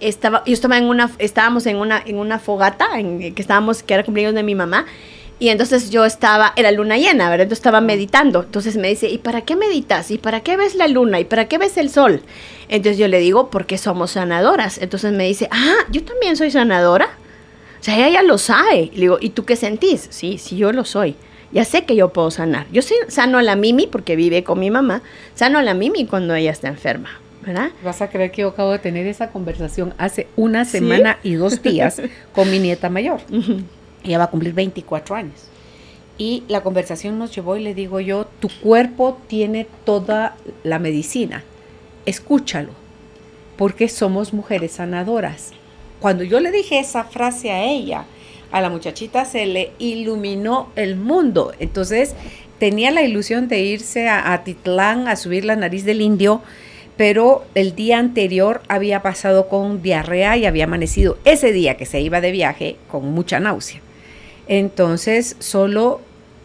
estábamos en una fogata que era cumpleaños de mi mamá, y entonces era luna llena, ¿verdad? Entonces estaba meditando. Entonces me dice, ¿y para qué meditas? ¿Y para qué ves la luna? ¿Y para qué ves el sol? Entonces yo le digo, porque somos sanadoras. Entonces me dice, yo también soy sanadora. O sea, ella ya lo sabe. Y le digo, ¿y tú qué sentís? Sí, yo lo soy. Ya sé que yo puedo sanar. Yo sano a la Mimi, porque vive con mi mamá, sano a la Mimi cuando ella está enferma, ¿verdad? Vas a creer que yo acabo de tener esa conversación hace una semana y 2 días con mi nieta mayor. Uh-huh. Ella va a cumplir 24 años. Y la conversación nos llevó y le digo yo, tu cuerpo tiene toda la medicina. Escúchalo, porque somos mujeres sanadoras. Cuando yo le dije esa frase a ella, a la muchachita se le iluminó el mundo. Entonces tenía la ilusión de irse a Atitlán a subir la nariz del indio, pero el día anterior había pasado con diarrea y había amanecido ese día que se iba de viaje con mucha náusea. Entonces solo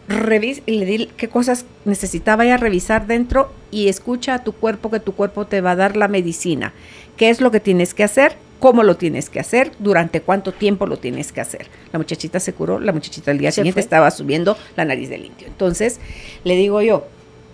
le di qué cosas necesitaba ya revisar dentro y escucha a tu cuerpo, que tu cuerpo te va a dar la medicina. ¿Qué es lo que tienes que hacer? ¿Cómo lo tienes que hacer? ¿Durante cuánto tiempo lo tienes que hacer? La muchachita se curó, la muchachita al día siguiente estaba subiendo la nariz del indio. Entonces le digo yo,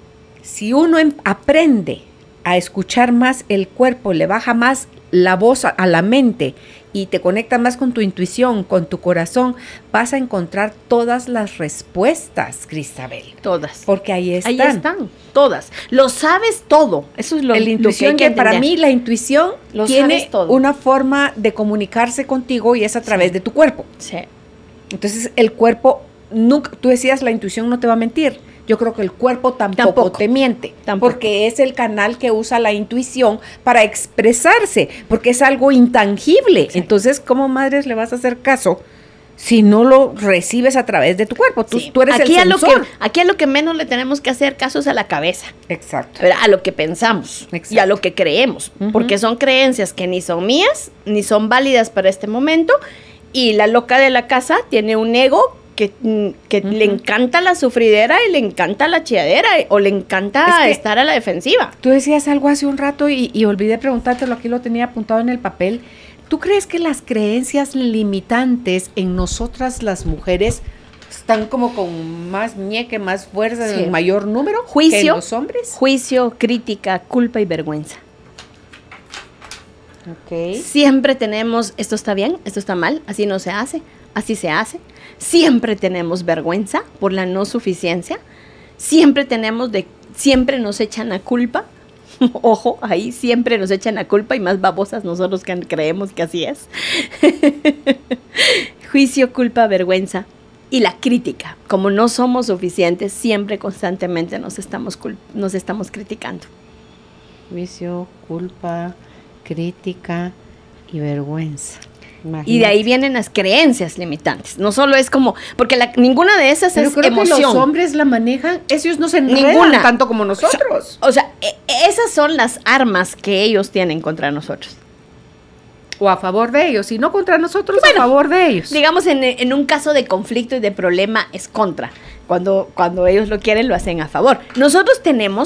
si uno aprende a escuchar más el cuerpo, le baja más la voz a la mente y te conecta más con tu intuición, con tu corazón, vas a encontrar todas las respuestas, Cristabel. Todas. Porque ahí están. Ahí están, todas. Lo sabes todo. Eso es lo que hay que para mí la intuición tiene una forma de comunicarse contigo y es a través de tu cuerpo. Sí. Entonces el cuerpo, nunca, tú decías la intuición no te va a mentir. Yo creo que el cuerpo tampoco te miente, porque es el canal que usa la intuición para expresarse, porque es algo intangible. Sí. Entonces, ¿cómo madres le vas a hacer caso si no lo recibes a través de tu cuerpo? Tú eres el sensor. Aquí a lo que menos le tenemos que hacer caso es a la cabeza. Exacto. A lo que pensamos. Exacto. Y a lo que creemos, porque son creencias que ni son mías, ni son válidas para este momento, y la loca de la casa tiene un ego que le encanta la sufridera y le encanta la chilladera o le encanta estar a la defensiva. Tú decías algo hace un rato y olvidé preguntártelo, aquí lo tenía apuntado en el papel. ¿Tú crees que las creencias limitantes en nosotras las mujeres están como con más ñeque, más fuerza, en mayor número que en los hombres? Juicio, crítica, culpa y vergüenza. Okay. Siempre tenemos, esto está bien, esto está mal, así no se hace, así se hace. Siempre tenemos vergüenza por la no suficiencia. Siempre nos echan la culpa. Ojo, ahí siempre nos echan la culpa y más babosas nosotros que creemos que así es. Juicio, culpa, vergüenza y la crítica. Como no somos suficientes, siempre constantemente nos estamos criticando. Juicio, culpa, crítica y vergüenza. Imagínate. Y de ahí vienen las creencias limitantes. No solo es como, porque ninguna de esas es creo emoción. Que los hombres la manejan, ellos no se enredan tanto como nosotros. O sea, esas son las armas que ellos tienen contra nosotros. O a favor de ellos, y no contra nosotros, bueno, a favor de ellos. Digamos, en un caso de conflicto y de problema es contra. Cuando ellos lo quieren, lo hacen a favor. Nosotros,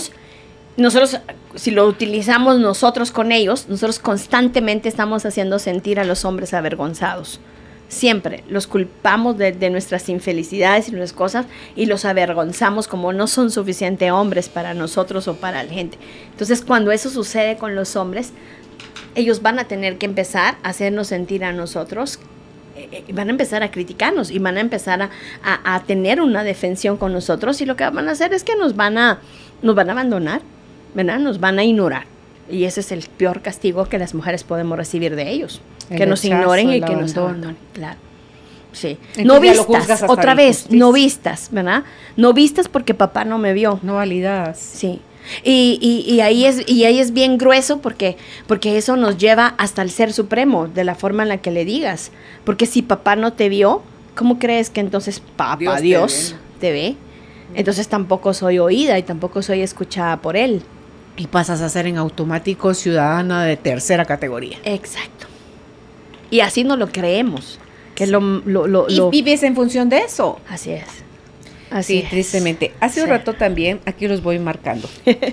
si lo utilizamos nosotros con ellos, nosotros constantemente estamos haciendo sentir a los hombres avergonzados. Siempre los culpamos de nuestras infelicidades y nuestras cosas y los avergonzamos como no son suficientes hombres para nosotros o para la gente. Entonces, cuando eso sucede con los hombres, ellos van a tener que empezar a hacernos sentir a nosotros, van a empezar a criticarnos y van a empezar a tener una defensión con nosotros, y lo que van a hacer es que nos van a abandonar, ¿verdad? Nos van a ignorar. Y ese es el peor castigo que las mujeres podemos recibir de ellos. Que nos ignoren y que nos abandonen. Claro. Sí. No vistas, otra vez, no vistas, ¿verdad? No vistas porque papá no me vio. No validadas. Sí. Y ahí es bien grueso porque eso nos lleva hasta el Ser Supremo, de la forma en la que le digas. Porque si papá no te vio, ¿cómo crees que entonces papá Dios te ve? Entonces tampoco soy oída y tampoco soy escuchada por él. Y pasas a ser en automático ciudadana de tercera categoría. Exacto. Y así no lo creemos. Que sí. Y vives en función de eso. Así es. Así es. Tristemente. Hace un rato también, aquí los voy marcando.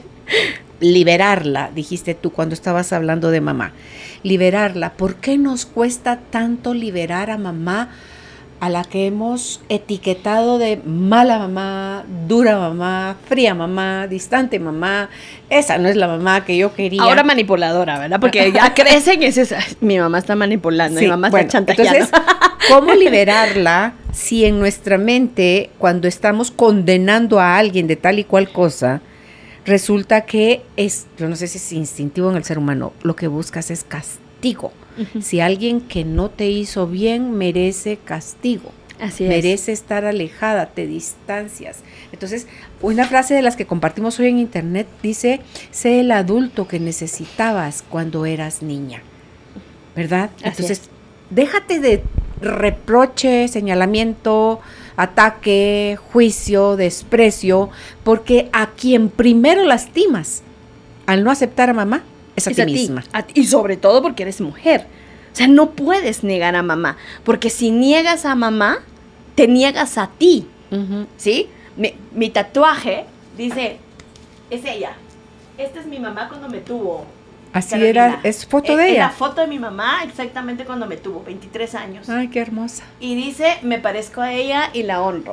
Liberarla, dijiste tú cuando estabas hablando de mamá. Liberarla. ¿Por qué nos cuesta tanto liberar a mamá, a la que hemos etiquetado de mala mamá, dura mamá, fría mamá, distante mamá? Esa no es la mamá que yo quería. Ahora manipuladora, ¿verdad? Porque ya crecen y es mi mamá está manipulando, sí, mi mamá está chantajeando. Entonces, ¿cómo liberarla si en nuestra mente, cuando estamos condenando a alguien de tal y cual cosa, resulta que yo no sé si es instintivo en el ser humano, lo que buscas es castigo? Uh-huh. Si alguien que no te hizo bien merece castigo, así es, merece estar alejada, te distancias. Entonces, una frase de las que compartimos hoy en internet dice: sé el adulto que necesitabas cuando eras niña, ¿verdad? Así Entonces, es. Déjate de reproche, señalamiento, ataque, juicio, desprecio, porque a quien primero lastimas al no aceptar a mamá es a ti misma. Y sobre todo porque eres mujer. O sea, no puedes negar a mamá, porque si niegas a mamá, te niegas a ti. Uh-huh. ¿Sí? Mi tatuaje dice, es ella. Esta es mi mamá cuando me tuvo. Así Carolina. era, es foto de ella. Es la foto de mi mamá exactamente cuando me tuvo, 23 años. Ay, qué hermosa. Y dice, me parezco a ella y la honro.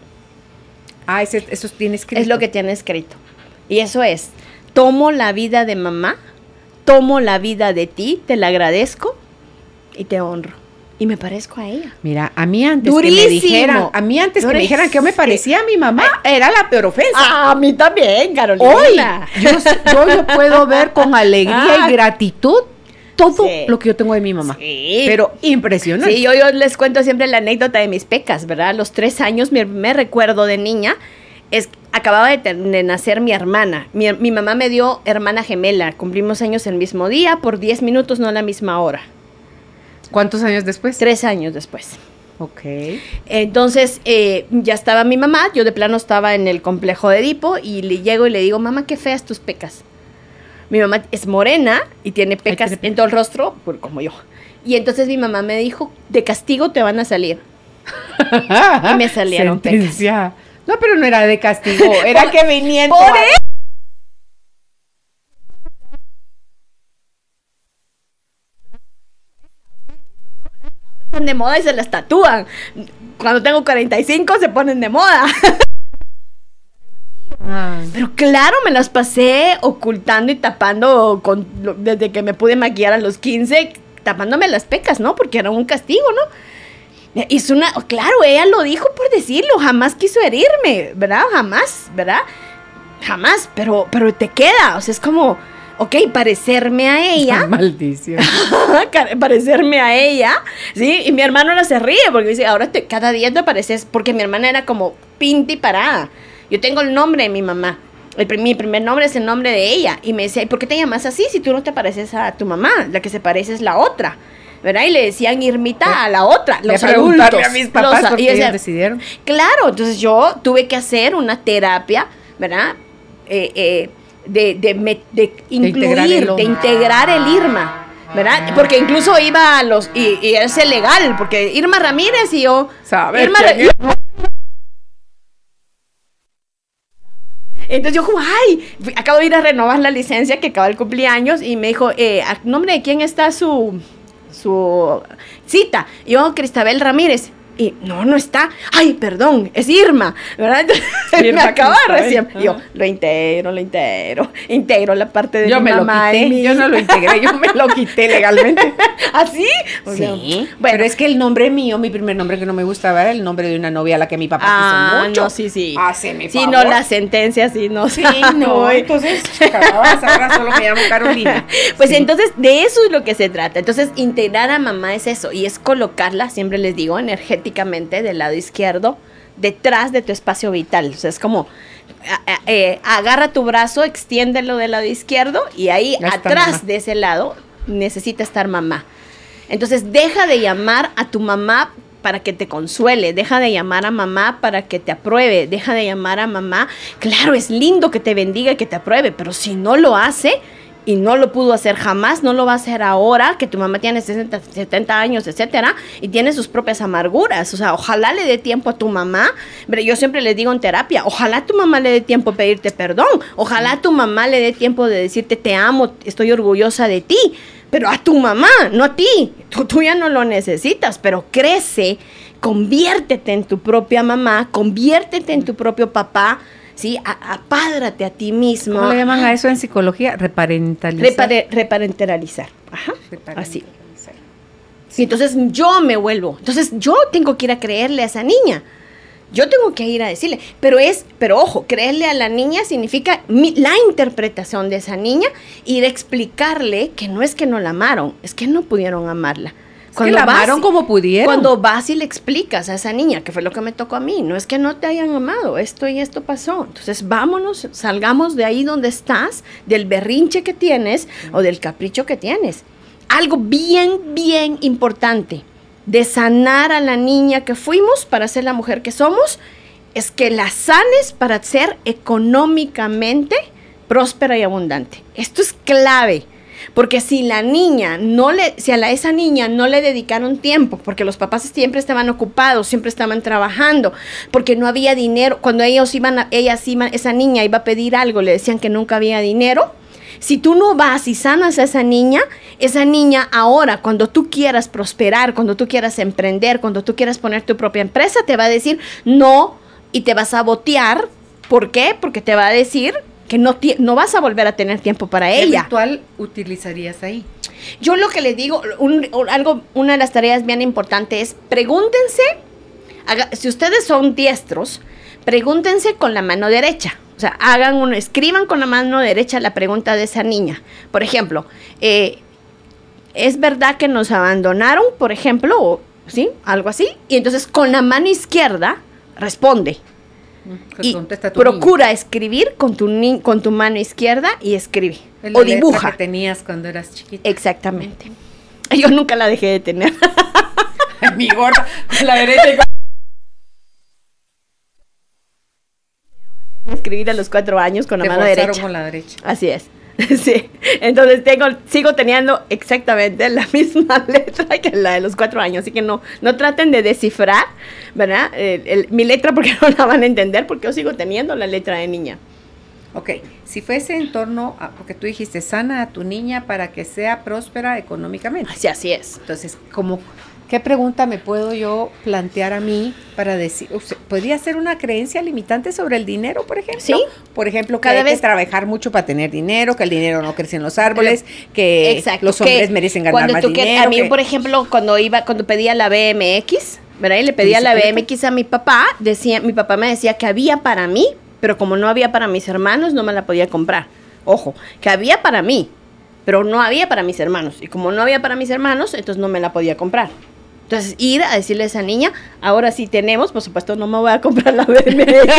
Ah, eso tiene escrito. Es lo que tiene escrito. Y eso es, tomo la vida de mamá, tomo la vida de ti, te la agradezco y te honro. Y me parezco a ella. Mira, a mí antes Durísimo. que me dijeran que yo me parecía a mi mamá, era la peor ofensa. A mí también, Carolina. Hoy yo lo puedo ver con alegría y gratitud todo lo que yo tengo de mi mamá. Sí. Pero impresionante. Sí, yo les cuento siempre la anécdota de mis pecas, ¿verdad? A los 3 años, me recuerdo de niña, acababa de nacer mi hermana. Mi mamá me dio hermana gemela. Cumplimos años el mismo día, por 10 minutos, no la misma hora. ¿Cuántos años después? 3 años después. Ok. Entonces, ya estaba mi mamá, yo de plano estaba en el complejo de Edipo, y le llego y le digo, mamá, qué feas tus pecas. Mi mamá es morena y tiene pecas en todo el rostro, como yo. Y entonces mi mamá me dijo, de castigo te van a salir. Y me salieron pecas. No, pero no era de castigo, era que venían. Por eso. Están de moda y se las tatúan. Cuando tengo 45 se ponen de moda. Pero claro, me las pasé ocultando y tapando desde que me pude maquillar a los 15, tapándome las pecas, ¿no? Porque era un castigo, ¿no? Hizo claro, ella lo dijo por decirlo, jamás quiso herirme, ¿verdad? Jamás, ¿verdad? Jamás, pero te queda, o sea, es como, ok, parecerme a ella. Maldición. Parecerme a ella, ¿sí? Y mi hermano ahora se ríe porque dice, ahora cada día te pareces, porque mi hermana era como pinta y parada. Yo tengo el nombre de mi mamá. Mi primer nombre es el nombre de ella. Y me decía, ¿y por qué te llamas así si tú no te pareces a tu mamá? La que se parece es la otra, ¿verdad? Y le decían Irmita a la otra, los adultos. A mis papás porque ellos decidieron. Claro, entonces yo tuve que hacer una terapia, ¿verdad? De integrar el Irma, ¿verdad? Porque incluso iba a y es ilegal, porque Irma Ramírez y yo... Entonces yo como, ay, acabo de ir a renovar la licencia que acaba el cumpleaños y me dijo, ¿a nombre de quién está su cita? Y yo, Cristabel Ramírez. Y no está. Ay, perdón, es Irma, ¿verdad? Entonces, me acaba recién. Yo lo integro la parte de yo mi mamá. Yo no lo integré, yo me lo quité legalmente. ¿Así? Sí. Bueno, pero es que el nombre mío, mi primer nombre que no me gustaba era el nombre de una novia a la que mi papá quiso mucho. No, sí. Haceme favor. Sí, no, la sentencia, sí, no. Sí, no, entonces, ahora solo me llamo Carolina. Pues sí. Entonces, de eso es lo que se trata. Entonces, integrar a mamá es eso, y es colocarla, siempre les digo, energéticamente del lado izquierdo, detrás de tu espacio vital. O sea, es como agarra tu brazo, extiéndelo del lado izquierdo y ahí atrás de ese lado necesita estar mamá. Entonces deja de llamar a tu mamá para que te consuele, deja de llamar a mamá para que te apruebe, deja de llamar a mamá. Claro, es lindo que te bendiga y que te apruebe, pero si no lo hace y no lo pudo hacer jamás, no lo va a hacer ahora, que tu mamá tiene 60, 70 años, etcétera, y tiene sus propias amarguras. O sea, ojalá le dé tiempo a tu mamá. Pero yo siempre les digo en terapia, ojalá tu mamá le dé tiempo a pedirte perdón, ojalá tu mamá le dé tiempo de decirte te amo, estoy orgullosa de ti, pero a tu mamá, no a ti. Tú ya no lo necesitas, pero crece, conviértete en tu propia mamá, conviértete en tu propio papá. ¿Sí? Apádrate a ti mismo. ¿Cómo le llaman a eso en psicología? Reparentalizar. Reparenteralizar. Ajá. Así. Y entonces yo me vuelvo. Entonces yo tengo que ir a creerle a esa niña. Yo tengo que ir a decirle. Pero ojo, creerle a la niña significa la interpretación de esa niña, ir a explicarle que no es que no la amaron, es que no pudieron amarla. Cuando la amaron como pudieron. Cuando vas y le explicas a esa niña, que fue lo que me tocó a mí, no es que no te hayan amado, esto y esto pasó. Entonces vámonos, salgamos de ahí donde estás, del berrinche que tienes o del capricho que tienes. Algo bien, bien importante de sanar a la niña que fuimos para ser la mujer que somos, es que la sanes para ser económicamente próspera y abundante. Esto es clave. Porque si la niña esa niña no le dedicaron tiempo, porque los papás siempre estaban ocupados, siempre estaban trabajando, porque no había dinero, cuando esa niña iba a pedir algo, le decían que nunca había dinero. Si tú no vas y sanas a esa niña ahora, cuando tú quieras prosperar, cuando tú quieras emprender, cuando tú quieras poner tu propia empresa, te va a decir no y te va a sabotear. ¿Por qué? Porque te va a decir que no vas a volver a tener tiempo para ella. ¿Qué ritual utilizarías ahí? Yo lo que les digo, una de las tareas bien importantes es pregúntense, si ustedes son diestros, pregúntense con la mano derecha. O sea, escriban con la mano derecha la pregunta de esa niña. Por ejemplo, ¿es verdad que nos abandonaron? Por ejemplo, ¿sí? Algo así. Y entonces con la mano izquierda responde. Y procura escribir con tu mano izquierda y escribe. O dibuja. Que tenías cuando eras chiquita. Exactamente. Yo nunca la dejé de tener. Mi gorda, con la derecha y escribir a los 4 años con la mano derecha. Con la derecha. Así es. Sí, entonces sigo teniendo exactamente la misma letra que la de los 4 años, así que no traten de descifrar, ¿verdad? Mi letra porque no la van a entender, porque yo sigo teniendo la letra de niña. Ok, si fuese en torno a, porque tú dijiste, sana a tu niña para que sea próspera económicamente. Así es. Entonces, ¿qué pregunta me puedo yo plantear a mí para decir, podría ser una creencia limitante sobre el dinero, por ejemplo? Sí. Por ejemplo, que hay que trabajar mucho para tener dinero, que el dinero no crece en los árboles, que exacto, los hombres merecen ganar más dinero. A mí, por ejemplo, cuando pedía la BMX, ¿verdad? Y le pedía la BMX a mi papá me decía que había para mí, pero como no había para mis hermanos, no me la podía comprar. Ojo, que había para mí, pero no había para mis hermanos. Y como no había para mis hermanos, entonces no me la podía comprar. Entonces, ir a decirle a esa niña, ahora sí tenemos, por supuesto, no me voy a comprar la BMX.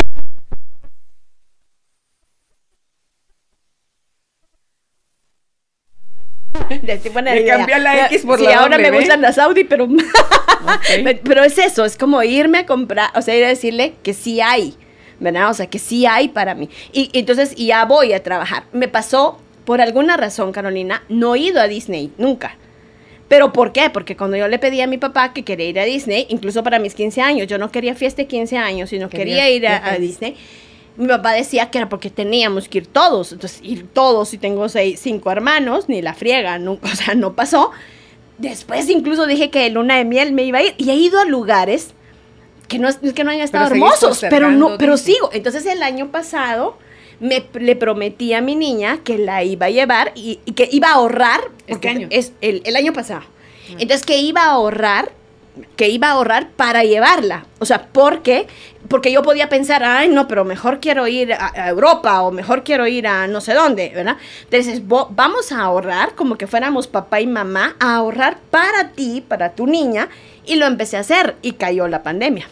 Le cambié la X por la sí, ahora W. me gustan las Audi, pero... Okay. Pero es eso, es como irme a comprar, o sea, ir a decirle que sí hay, ¿verdad? O sea, que sí hay para mí. Y entonces ya voy a trabajar. Me pasó, por alguna razón, Carolina, no he ido a Disney, nunca. ¿Pero por qué? Porque cuando yo le pedí a mi papá que quería ir a Disney, incluso para mis 15 años, yo no quería fiesta de 15 años, sino quería ir a Disney. Mi papá decía que era porque teníamos que ir todos. Entonces, ir todos, si tengo 5 hermanos, ni la friega, o sea, no pasó. Después incluso dije que en luna de miel me iba a ir. Y he ido a lugares que no hayan estado hermosos, pero sigo. Entonces, el año pasado le prometí a mi niña que la iba a llevar y que iba a ahorrar. ¿Este año? Es el año pasado. Entonces, que iba a ahorrar para llevarla. O sea, porque yo podía pensar, ay, no, pero mejor quiero ir a Europa o mejor quiero ir a no sé dónde, ¿verdad? Entonces, vamos a ahorrar, como que fuéramos papá y mamá, a ahorrar para ti, para tu niña, y lo empecé a hacer, y cayó la pandemia.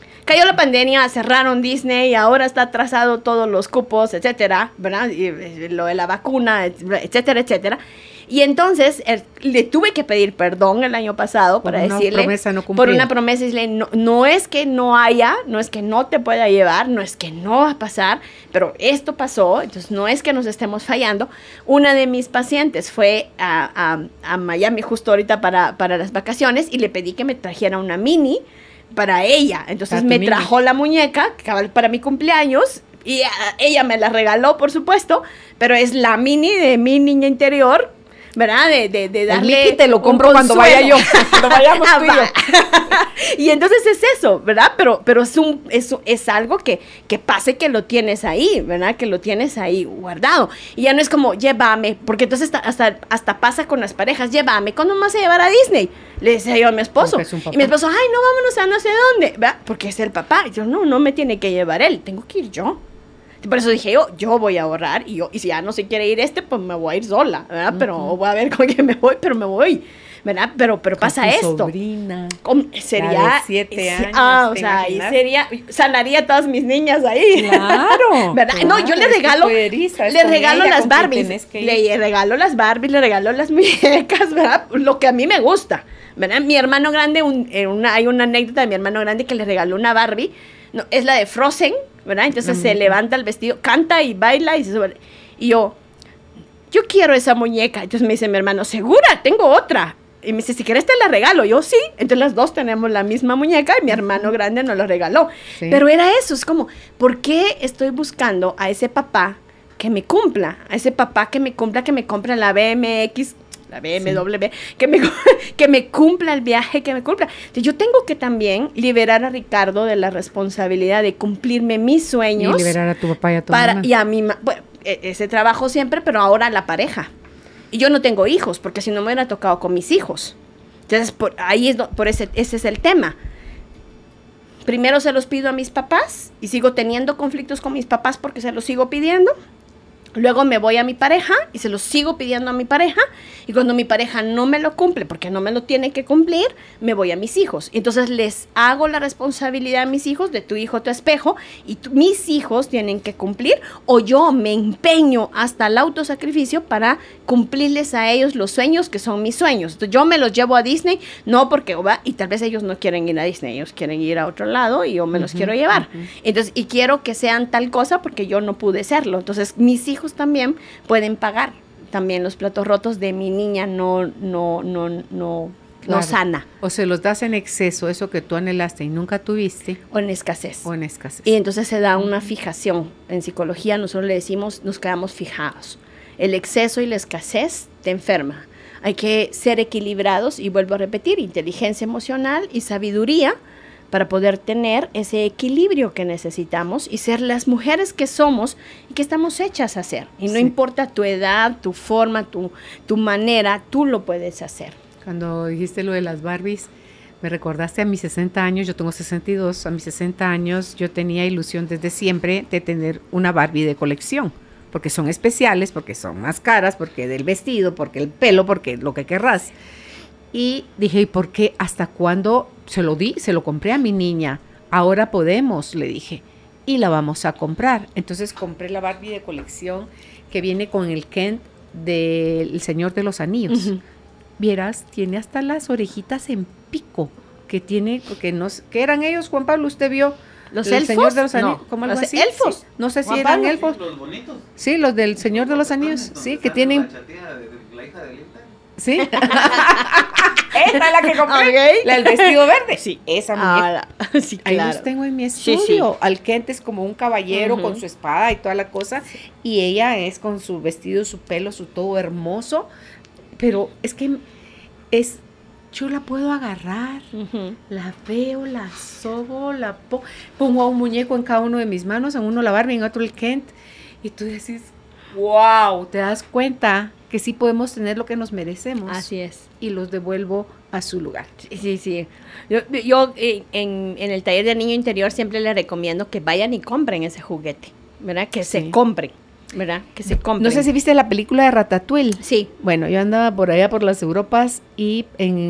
Cerraron Disney, y ahora está atrasado todos los cupos, etcétera, ¿verdad? Y lo de la vacuna, etcétera, etcétera. Y entonces le tuve que pedir perdón el año pasado para decirle, por una promesa, decirle, no es que no haya, no es que no te pueda llevar, no es que no va a pasar, pero esto pasó, entonces no es que nos estemos fallando. Una de mis pacientes fue a Miami justo ahorita para las vacaciones y le pedí que me trajera una mini para ella. Entonces me trajo la muñeca para mi cumpleaños y ella me la regaló, por supuesto, pero es la mini de mi niña interior, ¿verdad? De darle. Mickey te lo compro cuando vaya yo, cuando vayamos tú y yo. Y entonces es eso, ¿verdad? Pero es algo que pase que lo tienes ahí, ¿verdad? Que lo tienes ahí guardado. Y ya no es como, llévame, porque entonces hasta pasa con las parejas, llévame, ¿cuándo me vas a llevar a Disney? Le decía yo a mi esposo. Y mi esposo, ay, no, vámonos a no sé dónde, ¿verdad? Porque es el papá. Y yo, no me tiene que llevar él, tengo que ir yo. Por eso dije yo voy a ahorrar y si ya no se quiere ir pues me voy a ir sola, ¿verdad? Pero voy a ver con quién me voy, pero me voy, ¿verdad? Pero pasa con tu esto. Sobrina. Sería 7 años. O sea, ahí sanaría a todas mis niñas ahí. Claro. ¿Verdad? Claro, no, yo le regalo las Barbies. Le regalo las Barbies, le regalo las muñecas, ¿verdad? Lo que a mí me gusta, ¿verdad? Mi hermano grande, hay una anécdota de mi hermano grande que le regaló una Barbie. No, es la de Frozen, ¿verdad? Entonces se levanta el vestido, canta y baila y se sube. Y yo quiero esa muñeca. Entonces me dice mi hermano, ¿segura? Tengo otra. Y me dice, si quieres te la regalo. Yo, sí. Entonces las dos tenemos la misma muñeca y mi hermano grande nos la regaló. Sí. Pero era eso, es como, ¿por qué estoy buscando a ese papá que me cumpla? A ese papá que me compra la BMX, la BMW, sí. que me cumpla el viaje, que me cumpla. Entonces, yo tengo que también liberar a Ricardo de la responsabilidad de cumplirme mis sueños. Y liberar a tu papá y a tu mamá. Y a mi bueno, ese trabajo siempre, pero ahora la pareja. Y yo no tengo hijos, porque si no me hubiera tocado con mis hijos. Entonces, ese es el tema. Primero se los pido a mis papás y sigo teniendo conflictos con mis papás porque se los sigo pidiendo. Luego me voy a mi pareja y se lo sigo pidiendo a mi pareja, y cuando mi pareja no me lo cumple porque no me lo tiene que cumplir, me voy a mis hijos. Entonces les hago la responsabilidad a mis hijos de tu hijo, tu espejo, y mis hijos tienen que cumplir, o yo me empeño hasta el autosacrificio para cumplirles a ellos los sueños que son mis sueños. Entonces yo me los llevo a Disney, no porque, y tal vez ellos no quieren ir a Disney, ellos quieren ir a otro lado y yo me los quiero llevar. Entonces, y quiero que sean tal cosa porque yo no pude serlo. Entonces mis hijos hijos también pueden pagar también los platos rotos de mi niña no Claro. sana. O se los das en exceso, eso que tú anhelaste y nunca tuviste. O en escasez. O en escasez. Y entonces se da una fijación. En psicología nosotros le decimos, nos quedamos fijados. El exceso y la escasez te enferma. Hay que ser equilibrados y vuelvo a repetir, inteligencia emocional y sabiduría para poder tener ese equilibrio que necesitamos y ser las mujeres que somos y que estamos hechas a ser. Y no Sí. importa tu edad, tu forma, tu manera, tú lo puedes hacer. Cuando dijiste lo de las Barbies, me recordaste a mis 60 años, yo tengo 62, a mis 60 años yo tenía ilusión desde siempre de tener una Barbie de colección, porque son especiales, porque son más caras, porque del vestido, porque el pelo, porque lo que querrás. Y dije, ¿y por qué? ¿Hasta cuándo? Se lo di, se lo compré a mi niña. Ahora podemos, le dije, y la vamos a comprar. Entonces compré la Barbie de colección que viene con el Ken del Señor de los Anillos. Ujú. Vieras, tiene hasta las orejitas en pico, que tiene, que eran ellos, Juan Pablo, usted vio. ¿Los el elfos? Señor de los Anillos, No, ¿cómo algo los así? elfos. Sí, no sé si Juan eran Pablo. elfos. Los bonitos. Sí, los del Señor de los Anillos, sí, que tienen, La chatía de la hija de Linda. sí. Esta es la que compré, Ok. la del vestido verde. Sí. Esa muñeca. Sí, Ahí claro. los tengo en mi Sí, estudio. Al Kent es como un caballero Ujú. con su espada y toda la cosa. Y ella es con su vestido, su pelo, su todo hermoso. Pero es que yo la puedo agarrar, Ujú. la veo, la sobo, pongo a un muñeco en cada uno de mis manos, en uno la Barbie, en otro el Kent. Y tú decís, wow, te das cuenta que sí podemos tener lo que nos merecemos. Así es. Y los devuelvo a su lugar. Sí, sí. Yo en el taller de niño interior siempre les recomiendo que vayan y compren ese juguete, ¿verdad? Que Sí. se compren, ¿verdad? Que se compren. No sé si viste la película de Ratatouille. Sí. Bueno, yo andaba por allá por las Europas y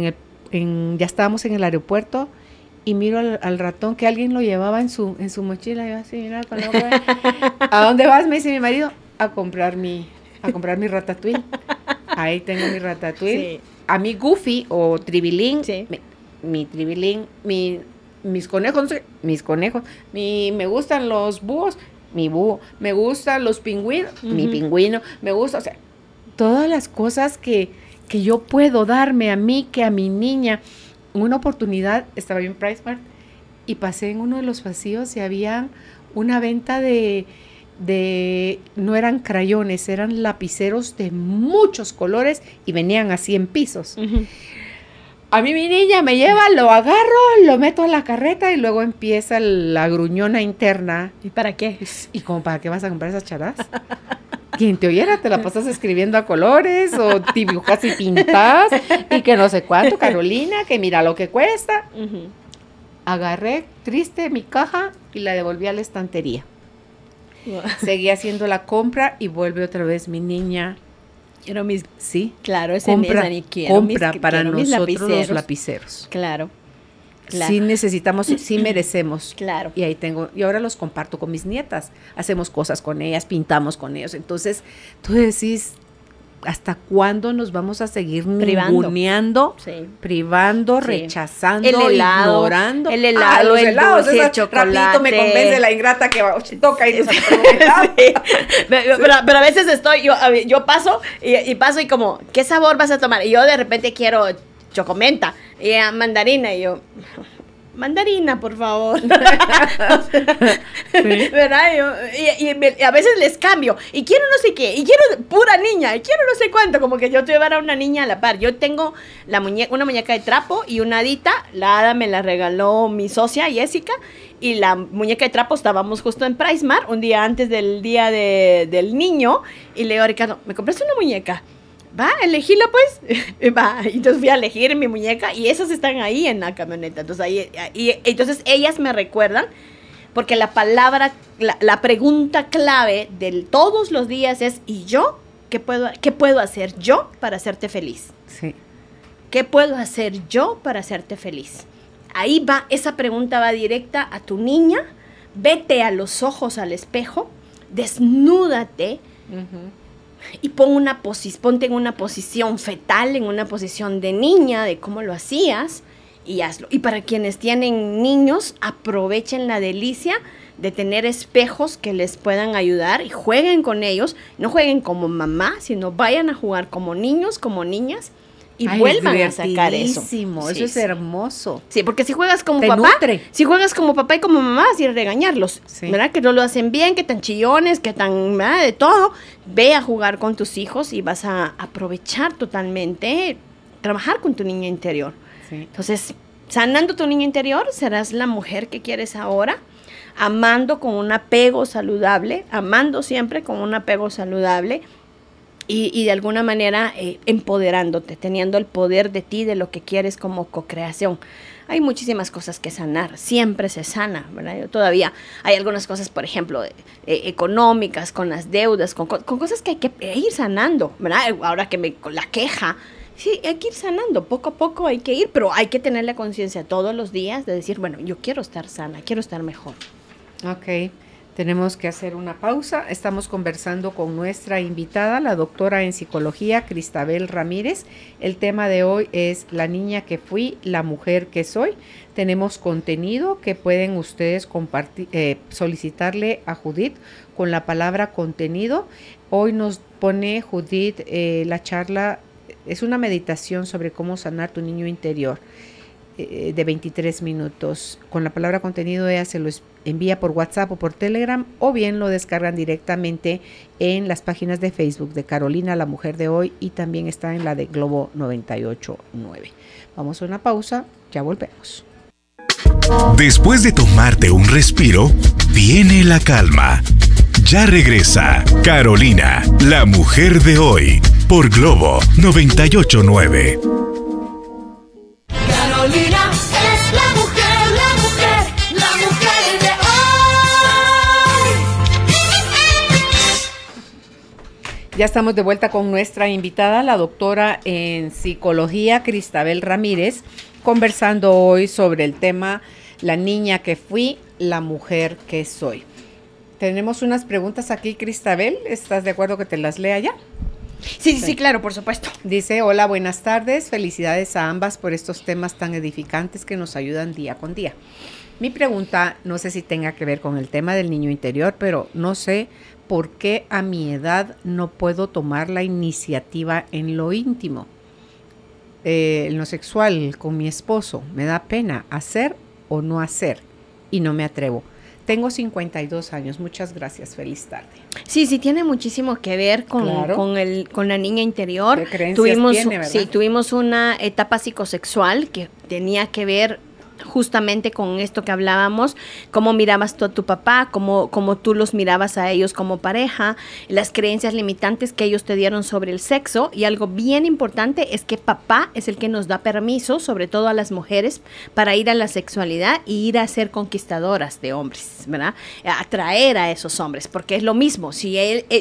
ya estábamos en el aeropuerto y miro al ratón que alguien lo llevaba en su mochila. Yo así, mira, con la boca. ¿A dónde vas? Me dice mi marido. A comprar mi Ratatouille. Ahí tengo mi Ratatouille. Sí. A mi Goofy o Tribilín. Sí. Mi Tribilín, mis conejos, me gustan los búhos, mi búho, me gustan los pingüinos, mi Ujú. pingüino, me gusta, o sea, todas las cosas que yo puedo darme a mí, que a mi niña. Una oportunidad, estaba yo en PriceMart y pasé en uno de los pasillos y había una venta de no eran crayones, eran lapiceros de muchos colores y venían así en pisos. Ujú. A mí mi niña me lleva, lo agarro, lo meto a la carreta y luego empieza la gruñona interna. ¿Y para qué? ¿Y como para qué vas a comprar esas charadas? Quien te oyera, te la pasas escribiendo a colores o dibujas y pintas y que no sé cuánto, Carolina, que mira lo que cuesta. Ujú. Agarré triste mi caja y la devolví a la estantería. Seguí haciendo la compra y vuelve otra vez mi niña. Quiero mis... Sí, Claro, ese compra quiero para quiero mis nosotros los lapiceros. lapiceros. Claro. Claro. Sí necesitamos, sí merecemos. Claro. Y ahí tengo, y ahora los comparto con mis nietas. Hacemos cosas con ellas, pintamos con ellos. Entonces, tú decís, ¿hasta cuándo nos vamos a seguir Privando. ninguneando, Sí. privando, Sí. rechazando, El helado, ignorando? el helado, los el helados, dulce, esa el chocolate. rapidito me convence la ingrata que toca y nos compró un helado. Sí. Pero a veces yo paso y paso y como, ¿qué sabor vas a tomar? Y yo de repente quiero chocomenta y mandarina y yo, mandarina, por favor. ¿Verdad? Y a veces les cambio y quiero no sé qué, y quiero pura niña, y quiero no sé cuánto, como que yo te llevara a una niña a la par. Yo tengo una muñeca de trapo y una hadita, la hada me la regaló mi socia Jessica, y la muñeca de trapo estábamos justo en PriceMart, un día antes del día del niño, y le digo a Ricardo, ¿me compraste una muñeca? Va, elegíla pues. Va, entonces fui a elegir mi muñeca y esas están ahí en la camioneta. Entonces, entonces ellas me recuerdan, porque la palabra, la pregunta clave de todos los días es, ¿y yo? ¿Qué puedo hacer yo para hacerte feliz? Sí. ¿Qué puedo hacer yo para hacerte feliz? Ahí va, esa pregunta va directa a tu niña. Vete a los ojos al espejo, desnúdate y ponte en una posición fetal, en una posición de niña, de cómo lo hacías, y hazlo. Y para quienes tienen niños, aprovechen la delicia de tener espejos que les puedan ayudar y jueguen con ellos, no jueguen como mamá, sino vayan a jugar como niños, como niñas, y vuelvan a sacar eso. Eso es hermoso. Sí, porque si juegas como Te papá, nutre. si juegas como papá y como mamá, vas a ir a regañarlos, Sí. ¿verdad? Que no lo hacen bien, que tan chillones, que tan, ¿verdad? De todo. Ve a jugar con tus hijos y vas a aprovechar totalmente, trabajar con tu niña interior. Sí. Entonces, sanando tu niña interior, serás la mujer que quieres ahora, amando con un apego saludable, amando siempre con un apego saludable, y de alguna manera empoderándote, teniendo el poder de ti, de lo que quieres como co-creación. Hay muchísimas cosas que sanar, siempre se sana, ¿verdad? Yo todavía hay algunas cosas, por ejemplo, económicas, con las deudas, con cosas que hay que ir sanando, ¿verdad? Ahora que con la queja, sí, hay que ir sanando, poco a poco hay que ir, pero hay que tener la conciencia todos los días de decir, bueno, yo quiero estar sana, quiero estar mejor. Ok, tenemos que hacer una pausa. Estamos conversando con nuestra invitada, la doctora en psicología, Cristabel Ramírez. El tema de hoy es la niña que fui, la mujer que soy. Tenemos contenido que pueden ustedes compartir, solicitarle a Judith con la palabra contenido. Hoy nos pone Judith la charla, es una meditación sobre cómo sanar tu niño interior. De 23 minutos. Con la palabra contenido ella se lo envía por WhatsApp o por Telegram, o bien lo descargan directamente en las páginas de Facebook de Carolina, la mujer de hoy, y también está en la de Globo 98.9. Vamos a una pausa, ya volvemos. Después de tomarte un respiro, viene la calma. Ya regresa Carolina, la mujer de hoy, por Globo 98.9. Carolina es la mujer de hoy. Ya estamos de vuelta con nuestra invitada, la doctora en psicología, Cristabel Ramírez, conversando hoy sobre el tema la niña que fui, la mujer que soy. Tenemos unas preguntas aquí, Cristabel. ¿Estás de acuerdo que te las lea ya? Sí, claro, por supuesto. Dice, hola, buenas tardes, felicidades a ambas por estos temas tan edificantes que nos ayudan día con día. Mi pregunta, no sé si tenga que ver con el tema del niño interior, pero no sé por qué a mi edad no puedo tomar la iniciativa en lo íntimo, en lo sexual, con mi esposo. Me da pena hacer o no hacer y no me atrevo. Tengo 52 años. Muchas gracias. Feliz tarde. Sí, tiene muchísimo que ver con, Claro. con la niña interior. ¿Qué creencias tiene, verdad? Tuvimos una etapa psicosexual que tenía que ver justamente con esto que hablábamos, cómo mirabas tú a tu papá, cómo tú los mirabas a ellos como pareja, las creencias limitantes que ellos te dieron sobre el sexo, y algo bien importante es que papá es el que nos da permiso, sobre todo a las mujeres, para ir a la sexualidad y ir a ser conquistadoras de hombres, ¿verdad? Atraer a esos hombres, porque es lo mismo, si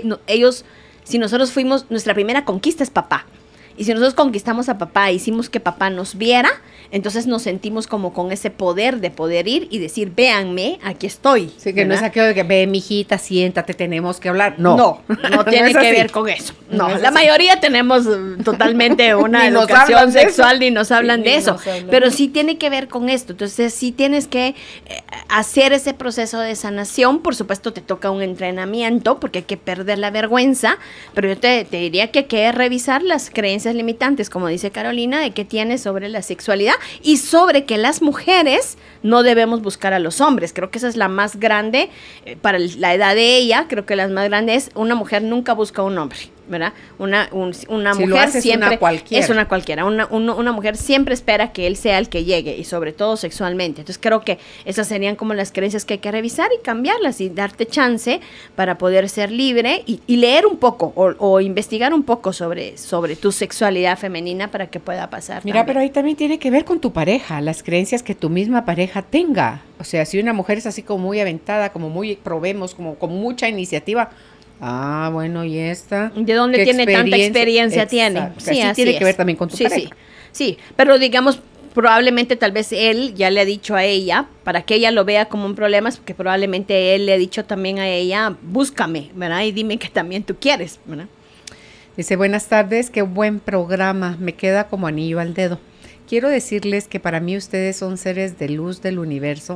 nosotros fuimos, nuestra primera conquista es papá. Y si nosotros conquistamos a papá, hicimos que papá nos viera, entonces nos sentimos como con ese poder de poder ir y decir, véanme, aquí estoy. Sí, que no es aquello de que, ve, mijita, siéntate, tenemos que hablar. No tiene es que así. ver con eso. No es La así. mayoría tenemos totalmente una Ni nos educación hablan de eso. sexual, ni nos hablan Sí, de ni eso. nos hablan. Pero sí tiene que ver con esto. Entonces sí tienes que hacer ese proceso de sanación. Por supuesto te toca un entrenamiento porque hay que perder la vergüenza, pero yo te diría que hay que revisar las creencias limitantes, como dice Carolina, de qué tienes sobre la sexualidad y sobre que las mujeres no debemos buscar a los hombres. Creo que esa es la más grande para la edad de ella. Creo que la más grande es una mujer nunca busca a un hombre, ¿verdad? Una Si mujer lo hace, siempre es una cualquiera. es una cualquiera. Una mujer siempre espera que él sea el que llegue, y sobre todo sexualmente. Entonces creo que esas serían como las creencias que hay que revisar y cambiarlas y darte chance para poder ser libre y leer un poco o investigar un poco sobre tu sexualidad femenina para que pueda pasar. Mira, también. pero ahí también tiene que ver con tu pareja, las creencias que tu misma pareja tenga. O sea, si una mujer es así como muy aventada, como muy probemos, como con mucha iniciativa. Ah, bueno, ¿y esta? ¿De dónde ¿Qué tiene tanta experiencia tiene? Exacto. O sea, sí tiene que ver también con tu pareja. Sí, pero digamos, probablemente tal vez él ya le ha dicho a ella, para que ella lo vea como un problema, es porque probablemente él le ha dicho también a ella, búscame, ¿verdad? Y dime que también tú quieres, ¿verdad? Dice, buenas tardes, qué buen programa, me queda como anillo al dedo. Quiero decirles que para mí ustedes son seres de luz del universo.